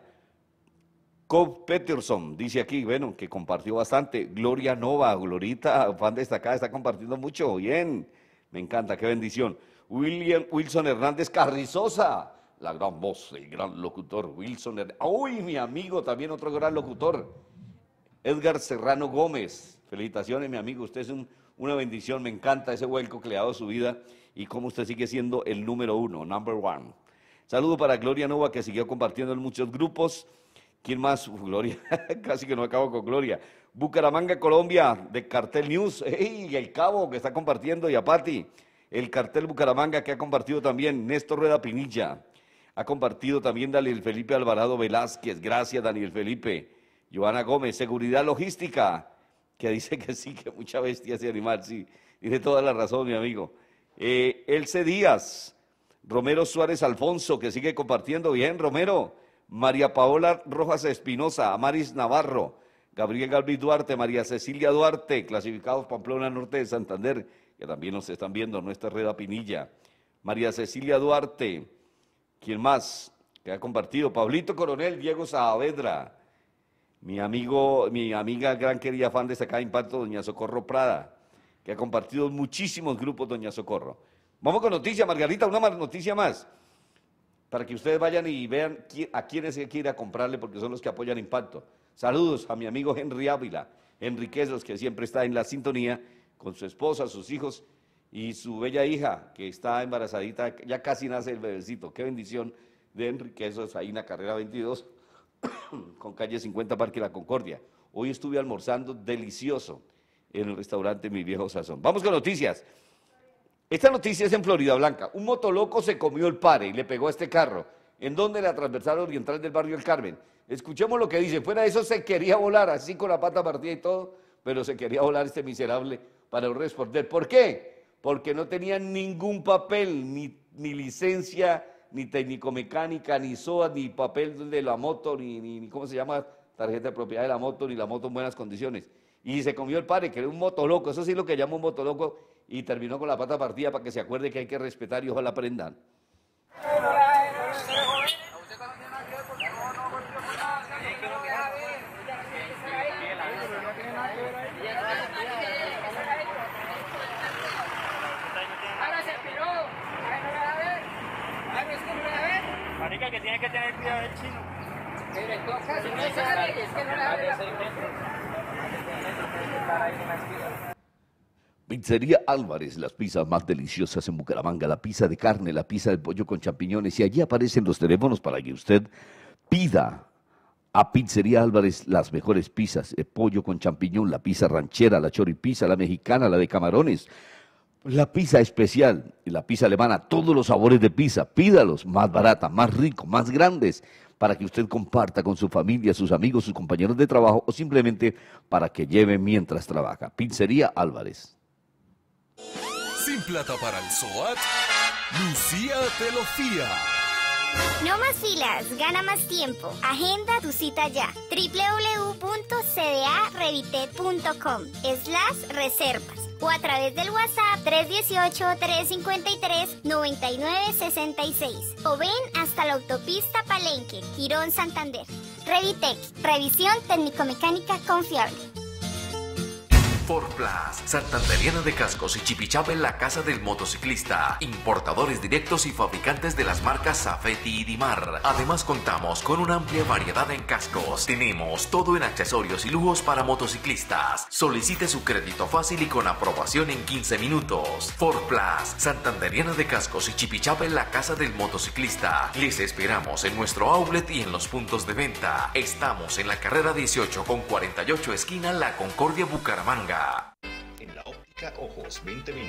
Cobb Peterson, dice aquí, bueno, que compartió bastante. Gloria Nova, Glorita, fan destacada, está compartiendo mucho, bien, me encanta, qué bendición. Wilson Hernández Carrizosa, la gran voz, el gran locutor, Wilson Hernández. Uy, mi amigo, también otro gran locutor, Edgar Serrano Gómez, felicitaciones, mi amigo, usted es una bendición, me encanta ese vuelco que le ha dado a su vida y cómo usted sigue siendo el número uno, number one. Saludo para Gloria Nova, que siguió compartiendo en muchos grupos. ¿Quién más? Gloria, casi que no acabo con Gloria. Bucaramanga, Colombia, de Cartel News. ¡Ey! El Cabo, que está compartiendo, y a Pati. El Cartel Bucaramanga, que ha compartido también. Néstor Rueda Pinilla. Ha compartido también Daniel Felipe Alvarado Velázquez. Gracias, Daniel Felipe. Joana Gómez, Seguridad Logística, que dice que sí, que mucha bestia ese animal, sí. Tiene toda la razón, mi amigo. Elce Díaz, Romero Suárez Alfonso, que sigue compartiendo. Bien, Romero. María Paola Rojas Espinosa, Amaris Navarro, Gabriel Galvis Duarte, María Cecilia Duarte, clasificados Pamplona Norte de Santander, que también nos están viendo, nuestra Reda Pinilla. María Cecilia Duarte, ¿quién más? Que ha compartido. Pablito Coronel, Diego Saavedra, mi amiga gran querida fan de Sacada Impacto, doña Socorro Prada, que ha compartido muchísimos grupos, doña Socorro. Vamos con noticias, Margarita, una noticia más, para que ustedes vayan y vean a quiénes hay que ir a comprarle, porque son los que apoyan Impacto. Saludos a mi amigo Henry Ávila, Enriquezos, que siempre está en la sintonía, con su esposa, sus hijos y su bella hija, que está embarazadita, ya casi nace el bebecito. Qué bendición de Enriquezos, ahí en la carrera 22, con calle 50, Parque La Concordia. Hoy estuve almorzando delicioso en el restaurante Mi Viejo Sazón. Vamos con noticias. Esta noticia es en Florida Blanca. Un motoloco se comió el pare y le pegó a este carro. ¿En dónde? La transversal oriental del barrio El Carmen. Escuchemos lo que dice. Fuera de eso se quería volar, así con la pata partida y todo, pero se quería volar este miserable para no responder. ¿Por qué? Porque no tenía ningún papel, ni licencia, ni técnico-mecánica, ni SOA, ni papel de la moto, ni ¿cómo se llama? Tarjeta de propiedad de la moto, ni la moto en buenas condiciones. Y se comió el pare, que era un motoloco, eso sí es lo que llama un motoloco, y terminó con la pata partida para que se acuerde que hay que respetar y ojalá aprendan. única que tiene que tener cuidado es el chino. Pero en todo caso, no es que no le abre la Pizzería Álvarez, las pizzas más deliciosas en Bucaramanga, la pizza de carne, la pizza de pollo con champiñones, y allí aparecen los teléfonos para que usted pida a Pizzería Álvarez las mejores pizzas, el pollo con champiñón, la pizza ranchera, la choripizza, la mexicana, la de camarones, la pizza especial y la pizza alemana, todos los sabores de pizza, pídalos, más barata, más rico, más grandes, para que usted comparta con su familia, sus amigos, sus compañeros de trabajo o simplemente para que lleve mientras trabaja. Pizzería Álvarez. Sin plata para el SOAT, Lucía te lo fía. No más filas, gana más tiempo. Agenda tu cita ya. www.cdarevitet.com/reservas o a través del WhatsApp 318-353-9966 o ven hasta la autopista Palenque, Girón, Santander. Revitec, revisión técnico-mecánica confiable. Forplas, Santanderiana de Cascos y Chipichapa en la casa del motociclista, importadores directos y fabricantes de las marcas Safety y Dimar. Además contamos con una amplia variedad en cascos. Tenemos todo en accesorios y lujos para motociclistas. Solicite su crédito fácil y con aprobación en 15 minutos. Forplas, Santanderiana de Cascos y Chipichapa en la casa del motociclista. Les esperamos en nuestro outlet y en los puntos de venta. Estamos en la carrera 18 con 48 esquina La Concordia, Bucaramanga. En la óptica Ojos 2020.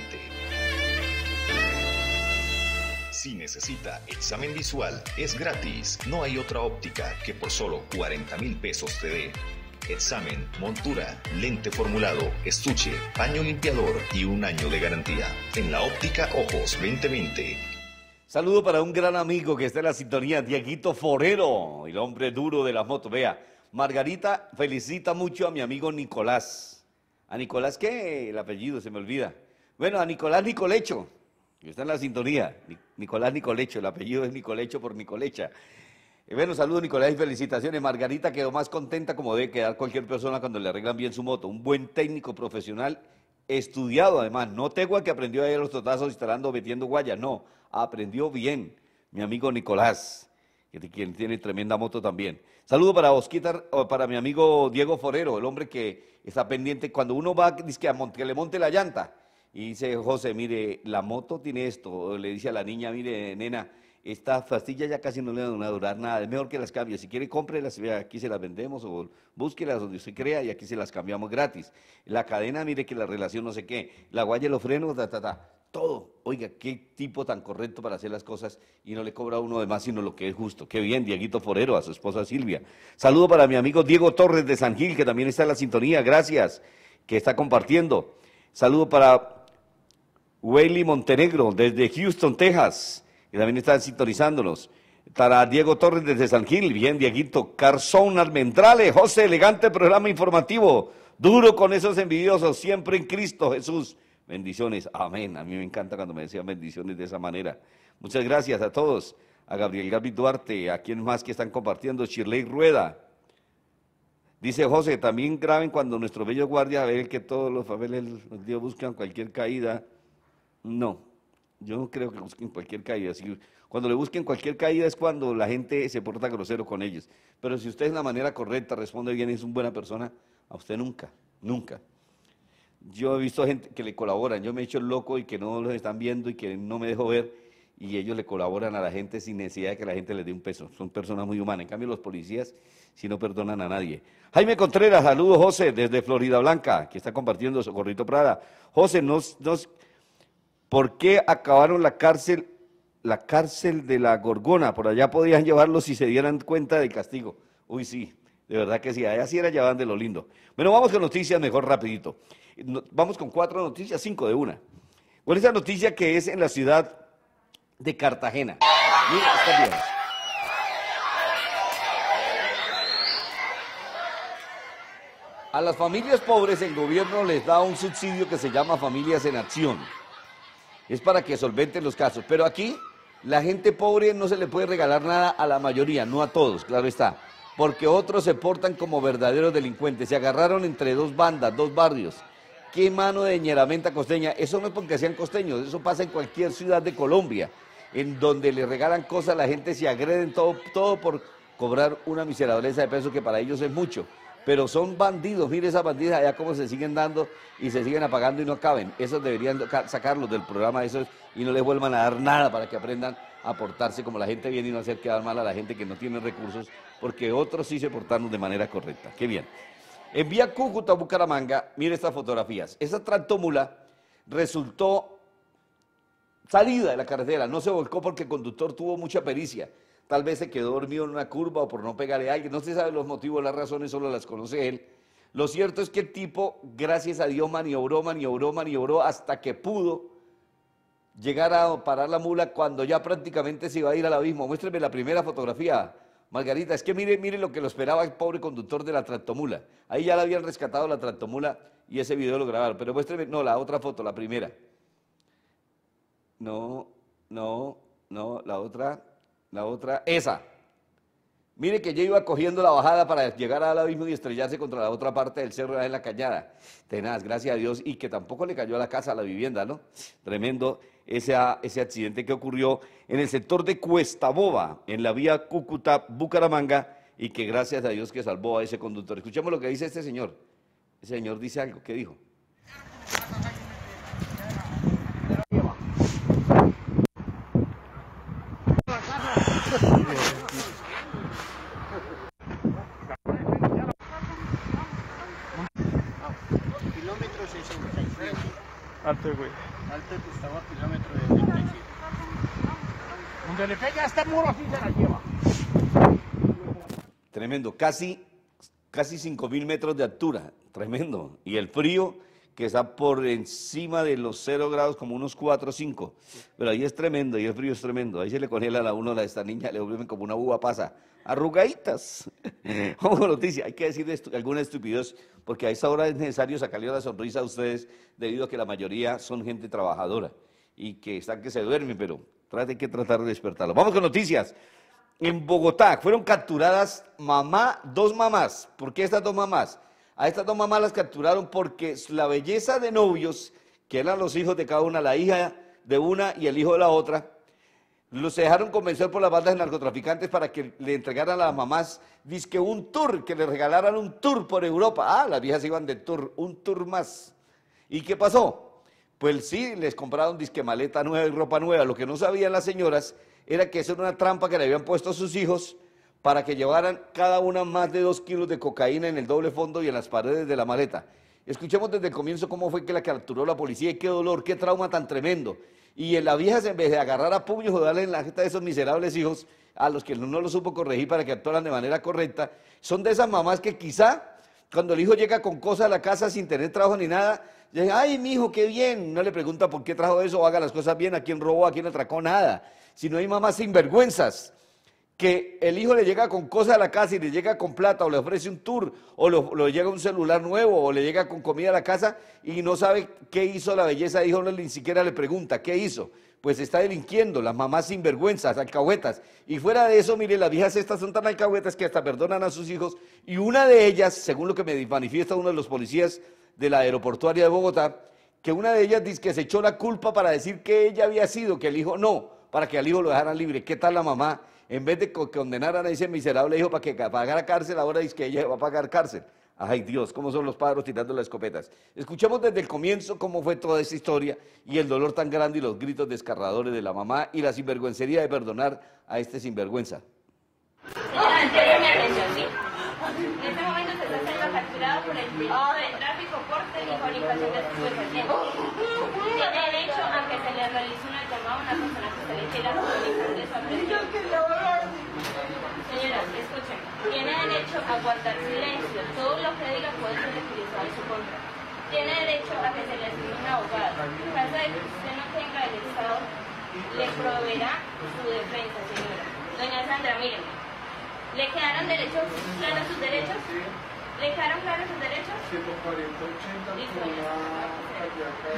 Si necesita examen visual, es gratis. No hay otra óptica que por solo 40.000 pesos te dé examen, montura, lente formulado, estuche, paño limpiador y un año de garantía. En la óptica Ojos 2020. Saludo para un gran amigo que está en la sintonía, Dieguito Forero, el hombre duro de la moto. Vea, Margarita felicita mucho a mi amigo Nicolás. ¿A Nicolás qué? El apellido se me olvida. Bueno, a Nicolás Nicolecho, que está en la sintonía. Nicolás Nicolecho, el apellido es Nicolecho por Nicolecha. Bueno, saludos Nicolás y felicitaciones. Margarita quedó más contenta como debe quedar cualquier persona cuando le arreglan bien su moto. Un buen técnico profesional, estudiado además. No tengo que aprendió ahí a los totazos instalando, metiendo guayas. No, aprendió bien. Mi amigo Nicolás, quien tiene tremenda moto también. Saludo para Osquitar, para mi amigo Diego Forero, el hombre que está pendiente. Cuando uno va, dice que le monte la llanta. Y dice, José, mire, la moto tiene esto. O le dice a la niña, mire, nena, estas pastillas ya casi no le van a durar nada. Es mejor que las cambie. Si quiere, cómprelas, aquí se las vendemos. O búsquelas donde usted crea y aquí se las cambiamos gratis. La cadena, mire que la relación no sé qué. La guaya, los frenos, todo. Oiga, qué tipo tan correcto para hacer las cosas y no le cobra a uno de más sino lo que es justo. Qué bien, Dieguito Forero, a su esposa Silvia. Saludo para mi amigo Diego Torres de San Gil, que también está en la sintonía, gracias, que está compartiendo. Saludo para Weili Montenegro desde Houston, Texas, que también está sintonizándonos. Para Diego Torres desde San Gil, bien, Dieguito. Carzón Almendrale, José, elegante programa informativo, duro con esos envidiosos, siempre en Cristo Jesús. Bendiciones, amén. A mí me encanta cuando me decían bendiciones de esa manera. Muchas gracias a todos. A Gabriel Gaby Duarte, a quien más que están compartiendo, Shirley Rueda. Dice José, también graben cuando nuestros bellos guardias ven que todos los familiares los Dios buscan cualquier caída. No, yo no creo que busquen cualquier caída. Cuando le busquen cualquier caída es cuando la gente se porta grosero con ellos. Pero si usted de la manera correcta responde bien y es una buena persona, a usted nunca, nunca. Yo he visto gente que le colaboran, yo me he hecho el loco y que no los están viendo y que no me dejo ver y ellos le colaboran a la gente sin necesidad de que la gente les dé un peso. Son personas muy humanas. En cambio los policías sí no perdonan a nadie. Jaime Contreras, saludos José desde Florida Blanca, que está compartiendo Socorrito Prada. José, ¿por qué acabaron la cárcel de la Gorgona? Por allá podían llevarlos si se dieran cuenta del castigo. Uy, sí, de verdad que sí, allá sí era llevaban de lo lindo. Bueno, vamos con noticias mejor rapidito. Vamos con 4 noticias, 5 de una. Con esa noticia que es en la ciudad de Cartagena. Mira, está bien. A las familias pobres el gobierno les da un subsidio que se llama Familias en Acción. Es para que solventen los casos. Pero aquí la gente pobre no se le puede regalar nada a la mayoría, no a todos, claro está. Porque otros se portan como verdaderos delincuentes. Se agarraron entre 2 bandas, 2 barrios. ¿Qué mano de ñeramenta costeña? Eso no es porque sean costeños, eso pasa en cualquier ciudad de Colombia. en donde le regalan cosas a la gente, se agreden, todo por cobrar una miserableza de pesos que para ellos es mucho. Pero son bandidos, mire esas bandidas allá cómo se siguen dando y se siguen apagando y no caben. Esos deberían sacarlos del programa esos y no les vuelvan a dar nada para que aprendan a portarse como la gente bien y no hacer quedar mal a la gente que no tiene recursos, porque otros sí se portaron de manera correcta. Qué bien. En vía Cúcuta-Bucaramanga, mire estas fotografías. Esa tractomula resultó salida de la carretera, no se volcó porque el conductor tuvo mucha pericia. Tal vez se quedó dormido en una curva o por no pegarle a alguien, no se sabe los motivos, las razones, solo las conoce él. Lo cierto es que el tipo, gracias a Dios, maniobró hasta que pudo llegar a parar la mula cuando ya prácticamente se iba a ir al abismo. Muéstreme la primera fotografía, Margarita, es que mire lo que lo esperaba el pobre conductor de la tractomula. Ahí ya la habían rescatado la tractomula y ese video lo grabaron, pero muéstreme, no, la otra foto, la primera. No, la otra, esa. Mire que yo iba cogiendo la bajada para llegar al abismo y estrellarse contra la otra parte del cerro en la cañada. Tenaz, gracias a Dios, y que tampoco le cayó a la casa, a la vivienda, ¿no? Tremendo ese accidente que ocurrió en el sector de Cuesta Boba, en la vía Cúcuta-Bucaramanga, y que gracias a Dios que salvó a ese conductor. Escuchemos lo que dice este señor. Ese señor dice algo, ¿qué dijo? Kilómetro 67. Alto, güey. Alto que estaba a kilómetro 67. Donde le pega a este muro así se la lleva. Tremendo, casi 5.000 metros de altura, tremendo. Y el frío que está por encima de los 0 grados, como unos 4 o 5. Pero ahí es tremendo, y el frío es tremendo. Ahí se le congela a uno a esta niña, le vuelven como una uva pasa. Arrugaditas. Como noticia, hay que decir alguna estupidez, porque a esta hora es necesario sacarle la sonrisa a ustedes, debido a que la mayoría son gente trabajadora y que están que se duermen, pero hay que tratar de despertarlo. Vamos con noticias. En Bogotá fueron capturadas dos mamás. ¿Por qué estas dos mamás? A estas dos mamás las capturaron porque la belleza de novios, que eran los hijos de cada una, la hija de una y el hijo de la otra, los dejaron convencer por las bandas de narcotraficantes para que le entregaran a las mamás, dizque un tour, que le regalaran un tour por Europa. Ah, las viejas iban de tour, un tour más. ¿Y qué pasó? Pues sí, les compraron disque maleta nueva y ropa nueva. Lo que no sabían las señoras era que eso era una trampa que le habían puesto a sus hijos para que llevaran cada una más de 2 kilos de cocaína en el doble fondo y en las paredes de la maleta. Escuchemos desde el comienzo cómo fue que la capturó la policía y qué dolor, qué trauma tan tremendo. Y en la vieja, en vez de agarrar a puños o darle en la jeta de esos miserables hijos, a los que no lo supo corregir para que actuaran de manera correcta, son de esas mamás que quizá, cuando el hijo llega con cosas a la casa sin tener trabajo ni nada, dicen, ay, mi hijo, qué bien, no le pregunta por qué trajo eso, o haga las cosas bien, a quién robó, a quién atracó, nada. Sino hay mamás sinvergüenzas, que el hijo le llega con cosas a la casa y le llega con plata, o le ofrece un tour, o le llega un celular nuevo, o le llega con comida a la casa y no sabe qué hizo la belleza de hijo, ni siquiera le pregunta qué hizo. Pues está delinquiendo, las mamás sinvergüenzas, alcahuetas. Y fuera de eso, mire, las viejas estas son tan alcahuetas que hasta perdonan a sus hijos, y una de ellas, según lo que me manifiesta uno de los policías de la aeroportuaria de Bogotá, que una de ellas dice que se echó la culpa para decir que ella había sido, que el hijo no, para que al hijo lo dejaran libre. ¿Qué tal la mamá? En vez de condenaran a ese miserable hijo para que pagara cárcel, ahora dice que ella va a pagar cárcel. Ay Dios, cómo son los padres tirando las escopetas. Escuchemos desde el comienzo cómo fue toda esta historia y el dolor tan grande y los gritos desgarradores de la mamá y la sinvergüencería de perdonar a este sinvergüenza. Señora, mi atención, ¿sí? En este momento se está siendo capturado por el delito de tráfico, porte y fabricación de estupefacientes. Tiene derecho a que se le realice una llamada a una persona que se le quiera comunicar de su agresión. Señora, escuchen, tiene derecho a guardar silencio. Todo lo que diga puede ser utilizado en su contra. Tiene derecho a que se le asigne un abogado. En caso de que usted no tenga el Estado, le proveerá su defensa, señora. Doña Sandra, mírenme. ¿Le quedaron claros sus derechos? ¿Le quedaron claros sus derechos? 140, 80. Listo, doña Sandra.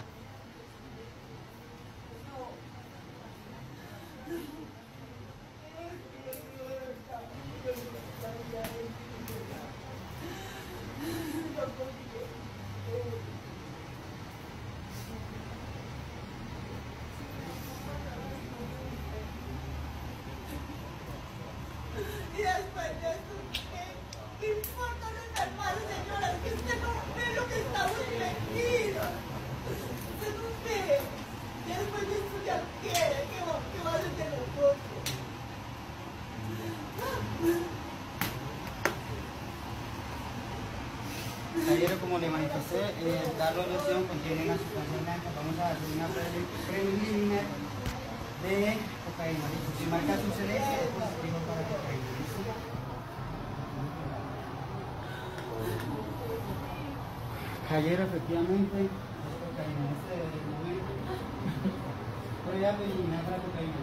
carro de loción contiene una sustancia blanca. Vamos a hacer una prueba preliminar de cocaína. Si marca su celeste, es positivo para cocaína. Ayer efectivamente es cocaína. Prueba preliminar para cocaína.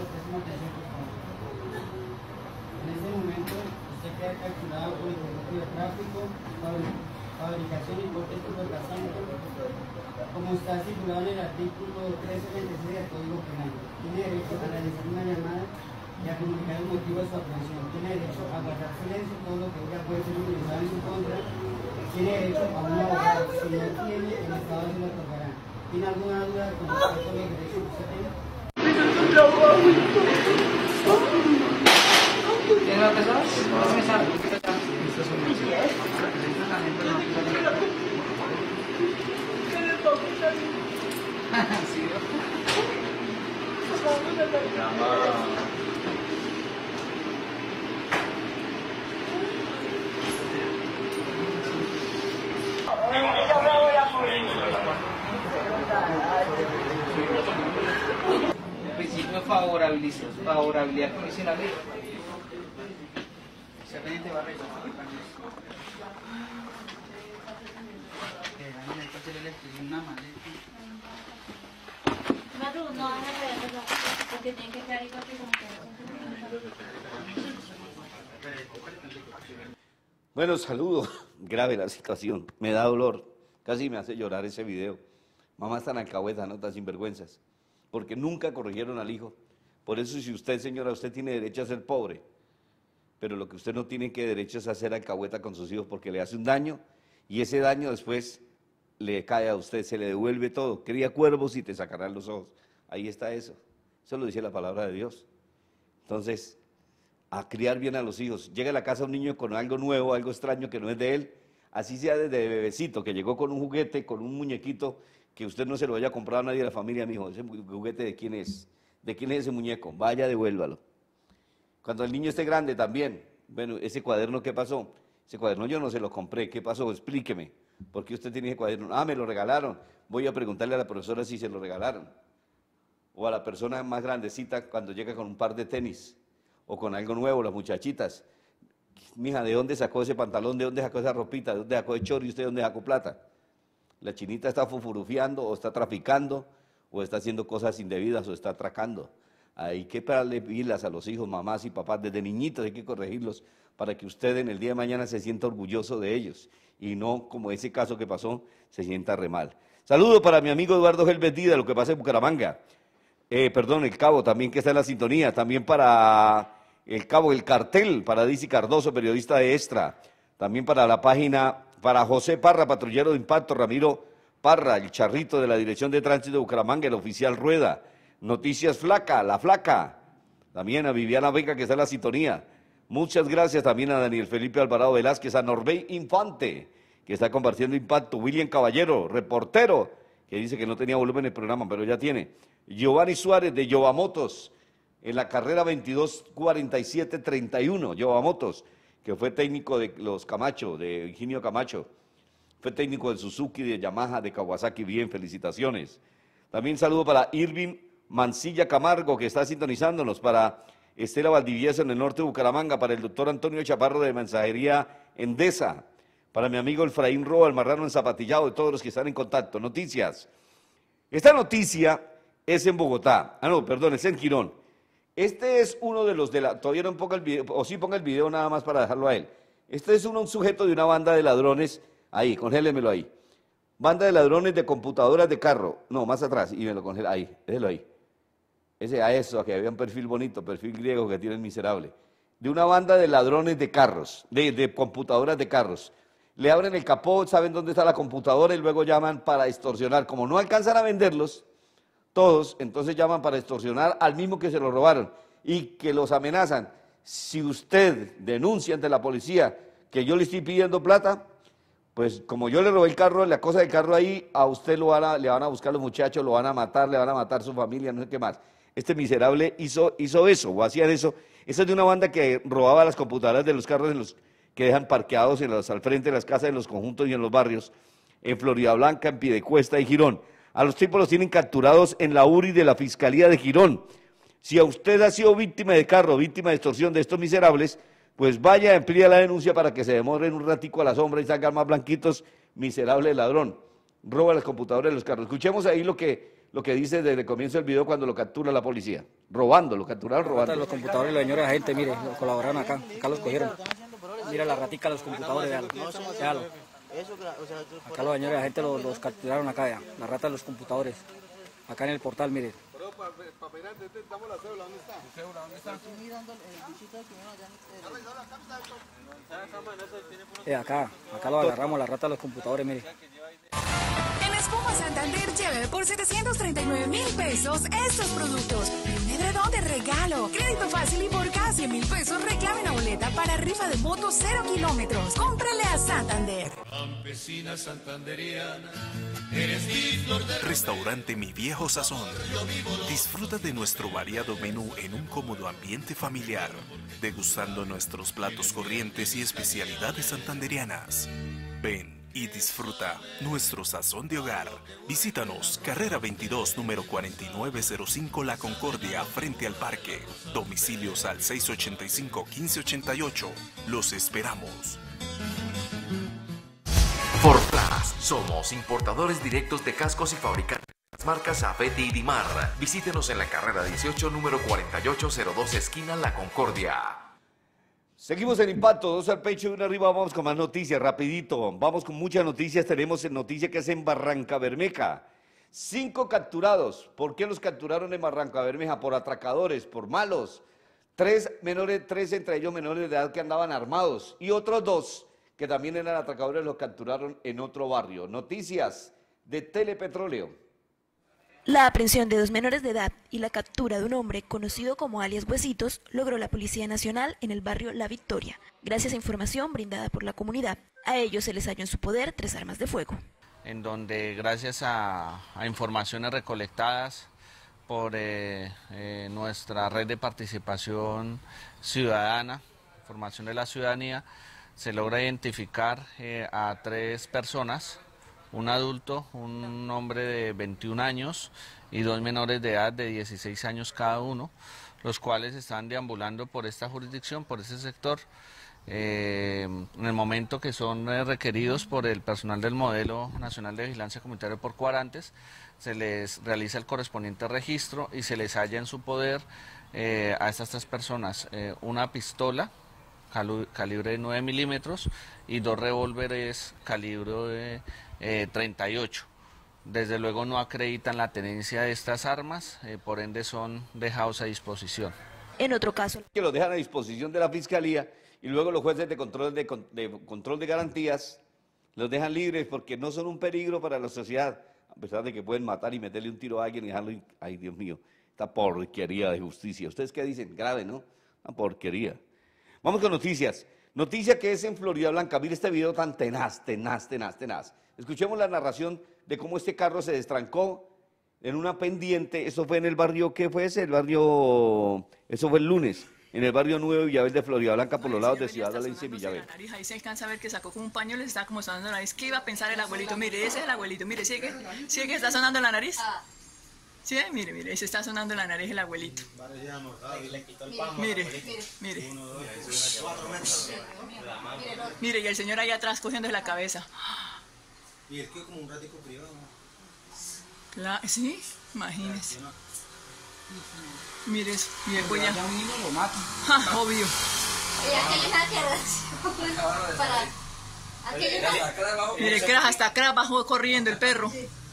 En este momento usted queda calculado por el código de tráfico, fabricación y porte de estupefacientes, como está estipulado en el artículo 1326 del Código Penal. Tiene derecho a realizar una llamada y a comunicar el motivo de su aprehensión. Tiene derecho a guardar silencio, todo lo que diga puede ser utilizado en su contra. Tiene derecho a un abogado. Si no tiene, el Estado se lo otorgará. ¿Tiene alguna duda con respecto a los derechos que usted tiene? ¿Tiene la persona? No me sabe. El principio favorabilidad condicional. Excelente, va a rechazar el permiso. Una maleta. No, porque tienen que quedar ahí Bueno, saludo. Grave la situación. Me da dolor. Casi me hace llorar ese video. Mamá está en alcahueta, no tan sinvergüenzas. Porque nunca corrigieron al hijo. Por eso, si usted, señora, usted tiene derecho a ser pobre. Pero lo que usted no tiene que derecho es a hacer alcahueta con sus hijos porque le hace un daño. Y ese daño después le cae a usted, se le devuelve todo. Cría cuervos y te sacarán los ojos. Ahí está eso. Eso lo dice la palabra de Dios. Entonces, a criar bien a los hijos. Llega a la casa un niño con algo nuevo, algo extraño que no es de él, así sea desde bebecito, que llegó con un juguete, con un muñequito, que usted no se lo haya comprado a nadie de la familia, mijo. Ese juguete, ¿de quién es? ¿De quién es ese muñeco? Vaya, devuélvalo. Cuando el niño esté grande también, bueno, ese cuaderno, ¿qué pasó? Ese cuaderno yo no se lo compré, ¿qué pasó? Explíqueme. ¿Por qué usted tiene ese cuaderno? Ah, me lo regalaron. Voy a preguntarle a la profesora si se lo regalaron. O a la persona más grandecita cuando llega con un par de tenis o con algo nuevo, las muchachitas. Mija, ¿de dónde sacó ese pantalón? ¿De dónde sacó esa ropita? ¿De dónde sacó el chorro? ¿Y usted de dónde sacó plata? La chinita está fufurufiando o está traficando o está haciendo cosas indebidas o está atracando. Hay que pararle pilas a los hijos, mamás y papás, desde niñitos hay que corregirlos para que usted en el día de mañana se sienta orgulloso de ellos y no, como ese caso que pasó, se sienta re mal. Saludo para mi amigo Eduardo Gelbetida, lo que pasa en Bucaramanga. El Cabo también que está en la sintonía, también para el Cabo, el Cartel, para Dicy Cardoso, periodista de Extra, también para la página, para José Parra, patrullero de impacto, Ramiro Parra, el charrito de la Dirección de Tránsito de Bucaramanga, el oficial Rueda, Noticias Flaca, La Flaca, también a Viviana Vega que está en la sintonía. Muchas gracias también a Daniel Felipe Alvarado Velázquez, a Norbey Infante, que está compartiendo impacto, William Caballero, reportero, que dice que no tenía volumen en el programa, pero ya tiene. Giovanni Suárez de Yovamotos, en la carrera 224731, Yovamotos, que fue técnico de los Camacho, de Higinio Camacho, fue técnico del Suzuki, de Yamaha, de Kawasaki, bien, felicitaciones. También saludo para Irving Mancilla Camargo, que está sintonizándonos, para Estela Valdivieso en el norte de Bucaramanga, para el doctor Antonio Chaparro de Mensajería Endesa, para mi amigo Efraín Roa, el marrano enzapatillado, de todos los que están en contacto. Noticias. Esta noticia es en Bogotá, es en Girón. Este es uno de los todavía no ponga el video, o sí ponga el video nada más para dejarlo a él. Este es un sujeto de una banda de ladrones, ahí, congélemelo ahí. Banda de ladrones de computadoras de carro, no, más atrás, y me lo congela, ahí, déjelo ahí. Que había un perfil bonito, perfil griego que tiene el miserable. De una banda de ladrones de carros, de computadoras de carros. Le abren el capó, saben dónde está la computadora y luego llaman para extorsionar. Como no alcanzan a venderlos, todos, entonces llaman para extorsionar al mismo que se lo robaron y que los amenazan. Si usted denuncia ante la policía que yo le estoy pidiendo plata, pues como yo le robé el carro, la cosa del carro ahí, a usted le van a buscar los muchachos, lo van a matar, le van a matar su familia, no sé qué más. Este miserable hizo eso, o hacían eso. Esa es de una banda que robaba las computadoras de los carros que dejan parqueados al frente de las casas, en los conjuntos y en los barrios. en Floridablanca, en Piedecuesta y Girón. A los tipos los tienen capturados en la URI de la Fiscalía de Girón. Si a usted ha sido víctima de carro, víctima de extorsión de estos miserables, pues vaya, amplía la denuncia para que se demoren un ratico a la sombra y salgan más blanquitos, miserable ladrón. Roba los computadores de los carros. Escuchemos ahí lo que dice desde el comienzo del video cuando lo captura la policía. Robando, lo capturaron robando. Los computadores de la señora gente, mire, colaboraron acá los cogieron. Mira la ratica de los computadores, véalo. Acá los señores de la gente los capturaron acá ya, la rata de los computadores. Acá en el portal, mire. Acá lo agarramos, la rata de los computadores, mire. En Espuma Santander lleve por 739.000 pesos estos productos. Un edredón de regalo. Crédito fácil y por cada 100.000 pesos reclame una boleta para rifa de moto 0 kilómetros. Cómprele a Santander. Campesina santanderiana, eres mi flor de... Restaurante Mi Viejo Sazón. Disfruta de nuestro variado menú en un cómodo ambiente familiar, degustando nuestros platos corrientes y especialidades santanderianas. Ven y disfruta nuestro sazón de hogar. Visítanos, carrera 22, número 4905 La Concordia, frente al parque. Domicilios al 685-1588. Los esperamos. Forplas, somos importadores directos de cascos y fabricantes de las marcas Safety y Dimar. Visítenos en la carrera 18, número 4802, esquina La Concordia. Seguimos en Impacto, 2 al pecho y 1 arriba, vamos con más noticias, rapidito. Vamos con muchas noticias, tenemos noticia que es en Barrancabermeja. 5 capturados. ¿Por qué los capturaron en Barrancabermeja? Por atracadores, por malos. 3 entre ellos menores de edad que andaban armados. Y otros 2 que también eran atracadores los capturaron en otro barrio. Noticias de Telepetróleo. La aprehensión de 2 menores de edad y la captura de un hombre conocido como alias Huesitos logró la Policía Nacional en el barrio La Victoria, gracias a información brindada por la comunidad. A ellos se les halló en su poder 3 armas de fuego. En donde gracias a informaciones recolectadas por nuestra red de participación ciudadana, formación de la ciudadanía, se logra identificar a 3 personas, un adulto, un hombre de 21 años y 2 menores de edad de 16 años cada uno, los cuales están deambulando por esta jurisdicción, por ese sector, en el momento que son requeridos por el personal del Modelo Nacional de Vigilancia Comunitaria por cuadrantes, se les realiza el correspondiente registro y se les halla en su poder a estas 3 personas una pistola calibre 9 milímetros y 2 revólveres calibre 38. Desde luego no acreditan la tenencia de estas armas, por ende son dejados a disposición. En otro caso, que los dejan a disposición de la Fiscalía y luego los jueces de control de garantías los dejan libres porque no son un peligro para la sociedad, a pesar de que pueden matar y meterle un tiro a alguien y dejarlo, ay Dios mío, esta porquería de justicia. ¿Ustedes qué dicen? Grave, ¿no? Una porquería. Vamos con noticias. Noticia que es en Floridablanca. Mire este video tan tenaz. Escuchemos la narración de cómo este carro se destrancó en una pendiente. Eso fue en el barrio, ¿qué fue ese? Eso fue el lunes, en el barrio Nuevo Villabel de Floridablanca, por los lados de Ciudad Valencia y Villabel. Ahí se alcanza a ver que sacó como un paño, les está como sonando la nariz. ¿Qué iba a pensar el abuelito? Mire, ese es el abuelito. Mire, ¿sí que está sonando la nariz? Sí, mire, se está sonando la nariz el abuelito. Mire, y el señor ahí atrás cogiendo la cabeza. Y es que como un ratico privado. Claro, sí, imagínese. Mire eso, viejo ya. Obvio. Mire, hasta acá bajó corriendo el perro.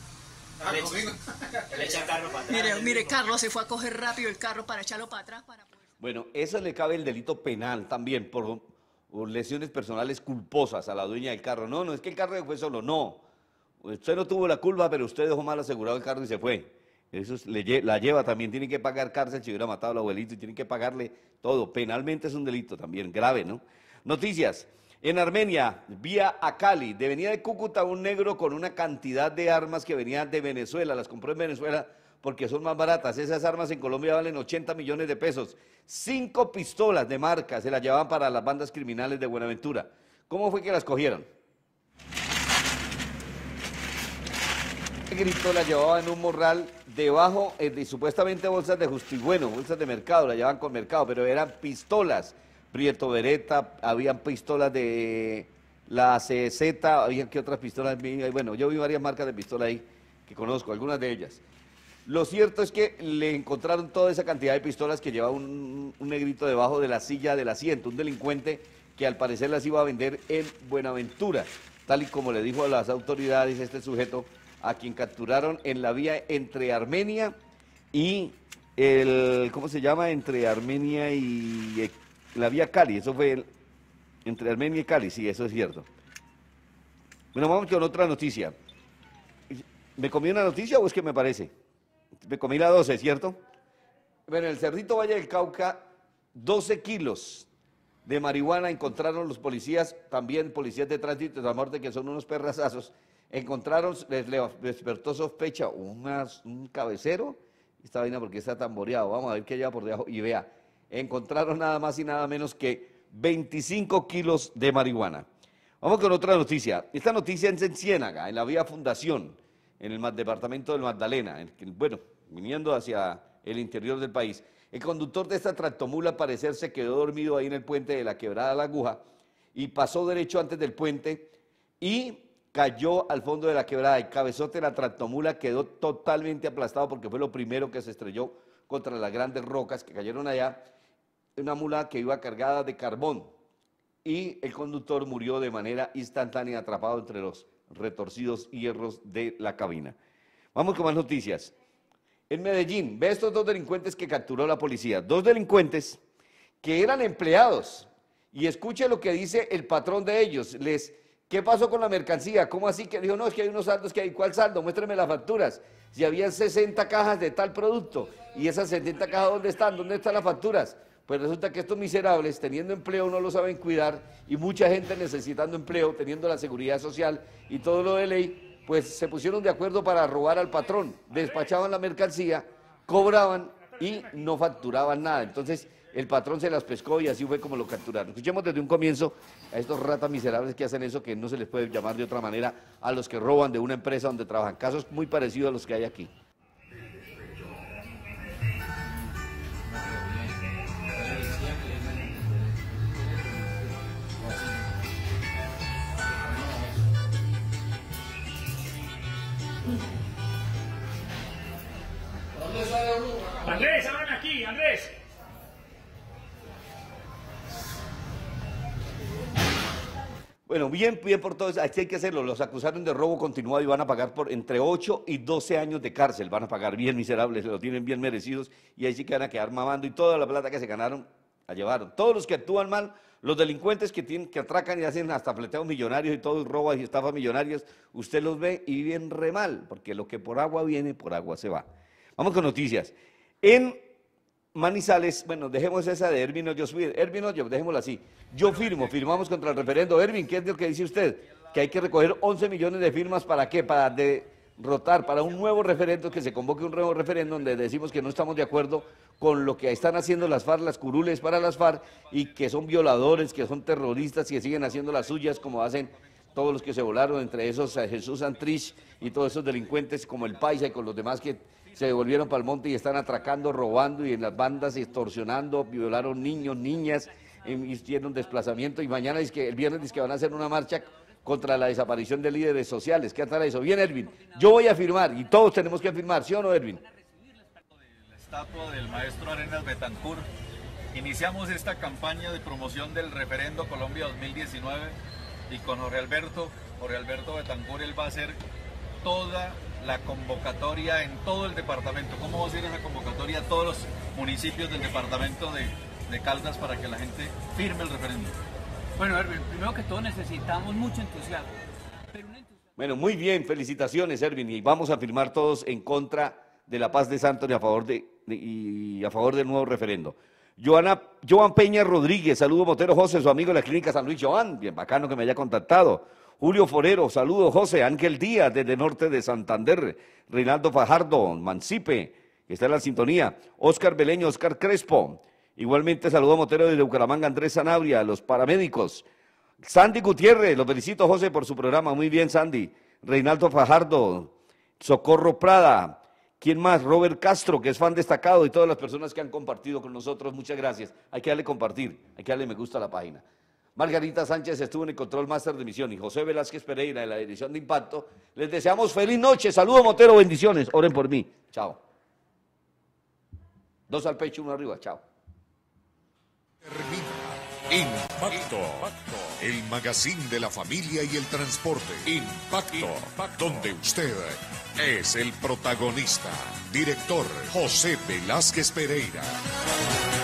Mire, Carlos se fue a coger rápido el carro para echarlo para atrás. Bueno, eso le cabe el delito penal también por lesiones personales culposas a la dueña del carro. No es que el carro fue solo, no. Usted no tuvo la culpa, pero usted dejó mal asegurado el carro y se fue. Eso la lleva también, tiene que pagar cárcel si hubiera matado al abuelito y tienen que pagarle todo. Penalmente es un delito también, grave, ¿no? Noticias. En Armenia, vía a Cali, de venida de Cúcuta, un negro con una cantidad de armas que venían de Venezuela, las compró en Venezuela porque son más baratas. Esas armas en Colombia valen 80 millones de pesos. 5 pistolas de marca se las llevaban para las bandas criminales de Buenaventura. ¿Cómo fue que las cogieron? Grito la llevaba en un morral debajo de supuestamente bolsas de Justibueno, bolsas de mercado, la llevaban con mercado, pero eran pistolas. Prieto Beretta, habían pistolas de la CZ, habían que otras pistolas, bueno, yo vi varias marcas de pistola ahí que conozco, algunas de ellas. Lo cierto es que le encontraron toda esa cantidad de pistolas que llevaba un negrito debajo de la silla del asiento, un delincuente que al parecer las iba a vender en Buenaventura, tal y como le dijo a las autoridades este sujeto, a quien capturaron en la vía entre Armenia y ¿cómo se llama? Entre Armenia y la vía Cali, eso fue entre Armenia y Cali, sí, eso es cierto. Bueno, vamos con otra noticia. ¿Me comí una noticia o es que me parece? Me comí la 12, ¿cierto? Bueno, en el Cerrito Valle del Cauca, 12 kilos de marihuana encontraron los policías, también policías de tránsito de la muerte, que son unos perrazazos. Encontraron, les despertó sospecha un cabecero, esta vaina porque está tamboreado, vamos a ver qué lleva por debajo, y vea, encontraron nada más y nada menos que 25 kilos de marihuana. Vamos con otra noticia, esta noticia es en Ciénaga, en la vía Fundación, en el departamento del Magdalena, bueno, viniendo hacia el interior del país. El conductor de esta tractomula al parecer se quedó dormido ahí en el puente de la Quebrada La Aguja y pasó derecho antes del puente y cayó al fondo de la quebrada. El cabezote de la tractomula quedó totalmente aplastado porque fue lo primero que se estrelló contra las grandes rocas que cayeron allá. Una mula que iba cargada de carbón y el conductor murió de manera instantánea atrapado entre los retorcidos hierros de la cabina. Vamos con más noticias. En Medellín, ve estos dos delincuentes que capturó la policía. Dos delincuentes que eran empleados y escuche lo que dice el patrón de ellos. ¿Qué pasó con la mercancía? ¿Cómo así? Que dijo, no, es que hay unos saldos que hay. ¿Cuál saldo? Muéstreme las facturas. Si habían 60 cajas de tal producto, y esas 70 cajas, ¿dónde están? ¿Dónde están las facturas? Pues resulta que estos miserables, teniendo empleo, no lo saben cuidar, y mucha gente necesitando empleo, teniendo la seguridad social y todo lo de ley, pues se pusieron de acuerdo para robar al patrón. Despachaban la mercancía, cobraban y no facturaban nada. Entonces, el patrón se las pescó y así fue como lo capturaron. Escuchemos desde un comienzo a estos ratas miserables que hacen eso, que no se les puede llamar de otra manera, a los que roban de una empresa donde trabajan. Casos muy parecidos a los que hay aquí. Andrés, abran aquí, Andrés. Bueno, bien por todo eso, así hay que hacerlo. Los acusaron de robo continuado y van a pagar por entre 8 y 12 años de cárcel. Van a pagar bien miserables, se lo tienen bien merecidos y ahí sí que van a quedar mamando y toda la plata que se ganaron la llevaron. Todos los que actúan mal, los delincuentes que atracan y hacen hasta fleteos millonarios y todo, y roban y estafas millonarias, usted los ve y viven re mal, porque lo que por agua viene, por agua se va. Vamos con noticias. En Manizales, bueno, dejemos esa de Ervin Hoyos, dejémosla así. Yo firmamos contra el referendo. Ervin, ¿qué es lo que dice usted? Que hay que recoger 11 millones de firmas, ¿para qué? Para derrotar, para un nuevo referendo, que se convoque un nuevo referendo donde decimos que no estamos de acuerdo con lo que están haciendo las FARC, las curules para las FARC, y que son violadores, que son terroristas y que siguen haciendo las suyas como hacen todos los que se volaron, entre esos a Jesús Santrich y todos esos delincuentes como el Paisa y con los demás que se devolvieron para el monte y están atracando, robando y en las bandas extorsionando, violaron niños, niñas, hicieron desplazamiento y mañana el viernes dice que van a hacer una marcha contra la desaparición de líderes sociales. ¿Qué tal eso? Bien, Ervin, yo voy a firmar y todos tenemos que firmar, ¿sí o no, Ervin? La estatua del maestro Arenas Betancourt. Iniciamos esta campaña de promoción del referendo Colombia 2019 y con Jorge Alberto Betancourt, él va a hacer toda la convocatoria en todo el departamento. ¿Cómo va a ser esa convocatoria a todos los municipios del departamento de Caldas para que la gente firme el referéndum? Bueno, Ervin, primero que todo necesitamos mucho entusiasmo. Bueno, muy bien, felicitaciones, Ervin, y vamos a firmar todos en contra de la paz de Santos y a favor del nuevo referendo. Joan Peña Rodríguez, saludo Motero José, su amigo de la Clínica San Luis. Joan, bien bacano que me haya contactado. Julio Forero, saludo José. Ángel Díaz, desde norte de Santander. Reinaldo Fajardo, Mancipe, que está en la sintonía. Oscar Beleño, Oscar Crespo. Igualmente saludo a Motero desde Bucaramanga, Andrés Sanabria, los paramédicos. Sandy Gutiérrez, lo felicito José por su programa, muy bien Sandy. Reinaldo Fajardo, Socorro Prada. ¿Quién más? Robert Castro, que es fan destacado, y todas las personas que han compartido con nosotros, muchas gracias. Hay que darle compartir, hay que darle me gusta a la página. Margarita Sánchez estuvo en el control máster de emisión y José Velázquez Pereira en la dirección de Impacto. Les deseamos feliz noche. Saludos, Motero, bendiciones. Oren por mí. Chao. 2 al pecho, 1 arriba. Chao. Impacto, el magazine de la familia y el transporte. Impacto, donde usted es el protagonista. Director José Velázquez Pereira.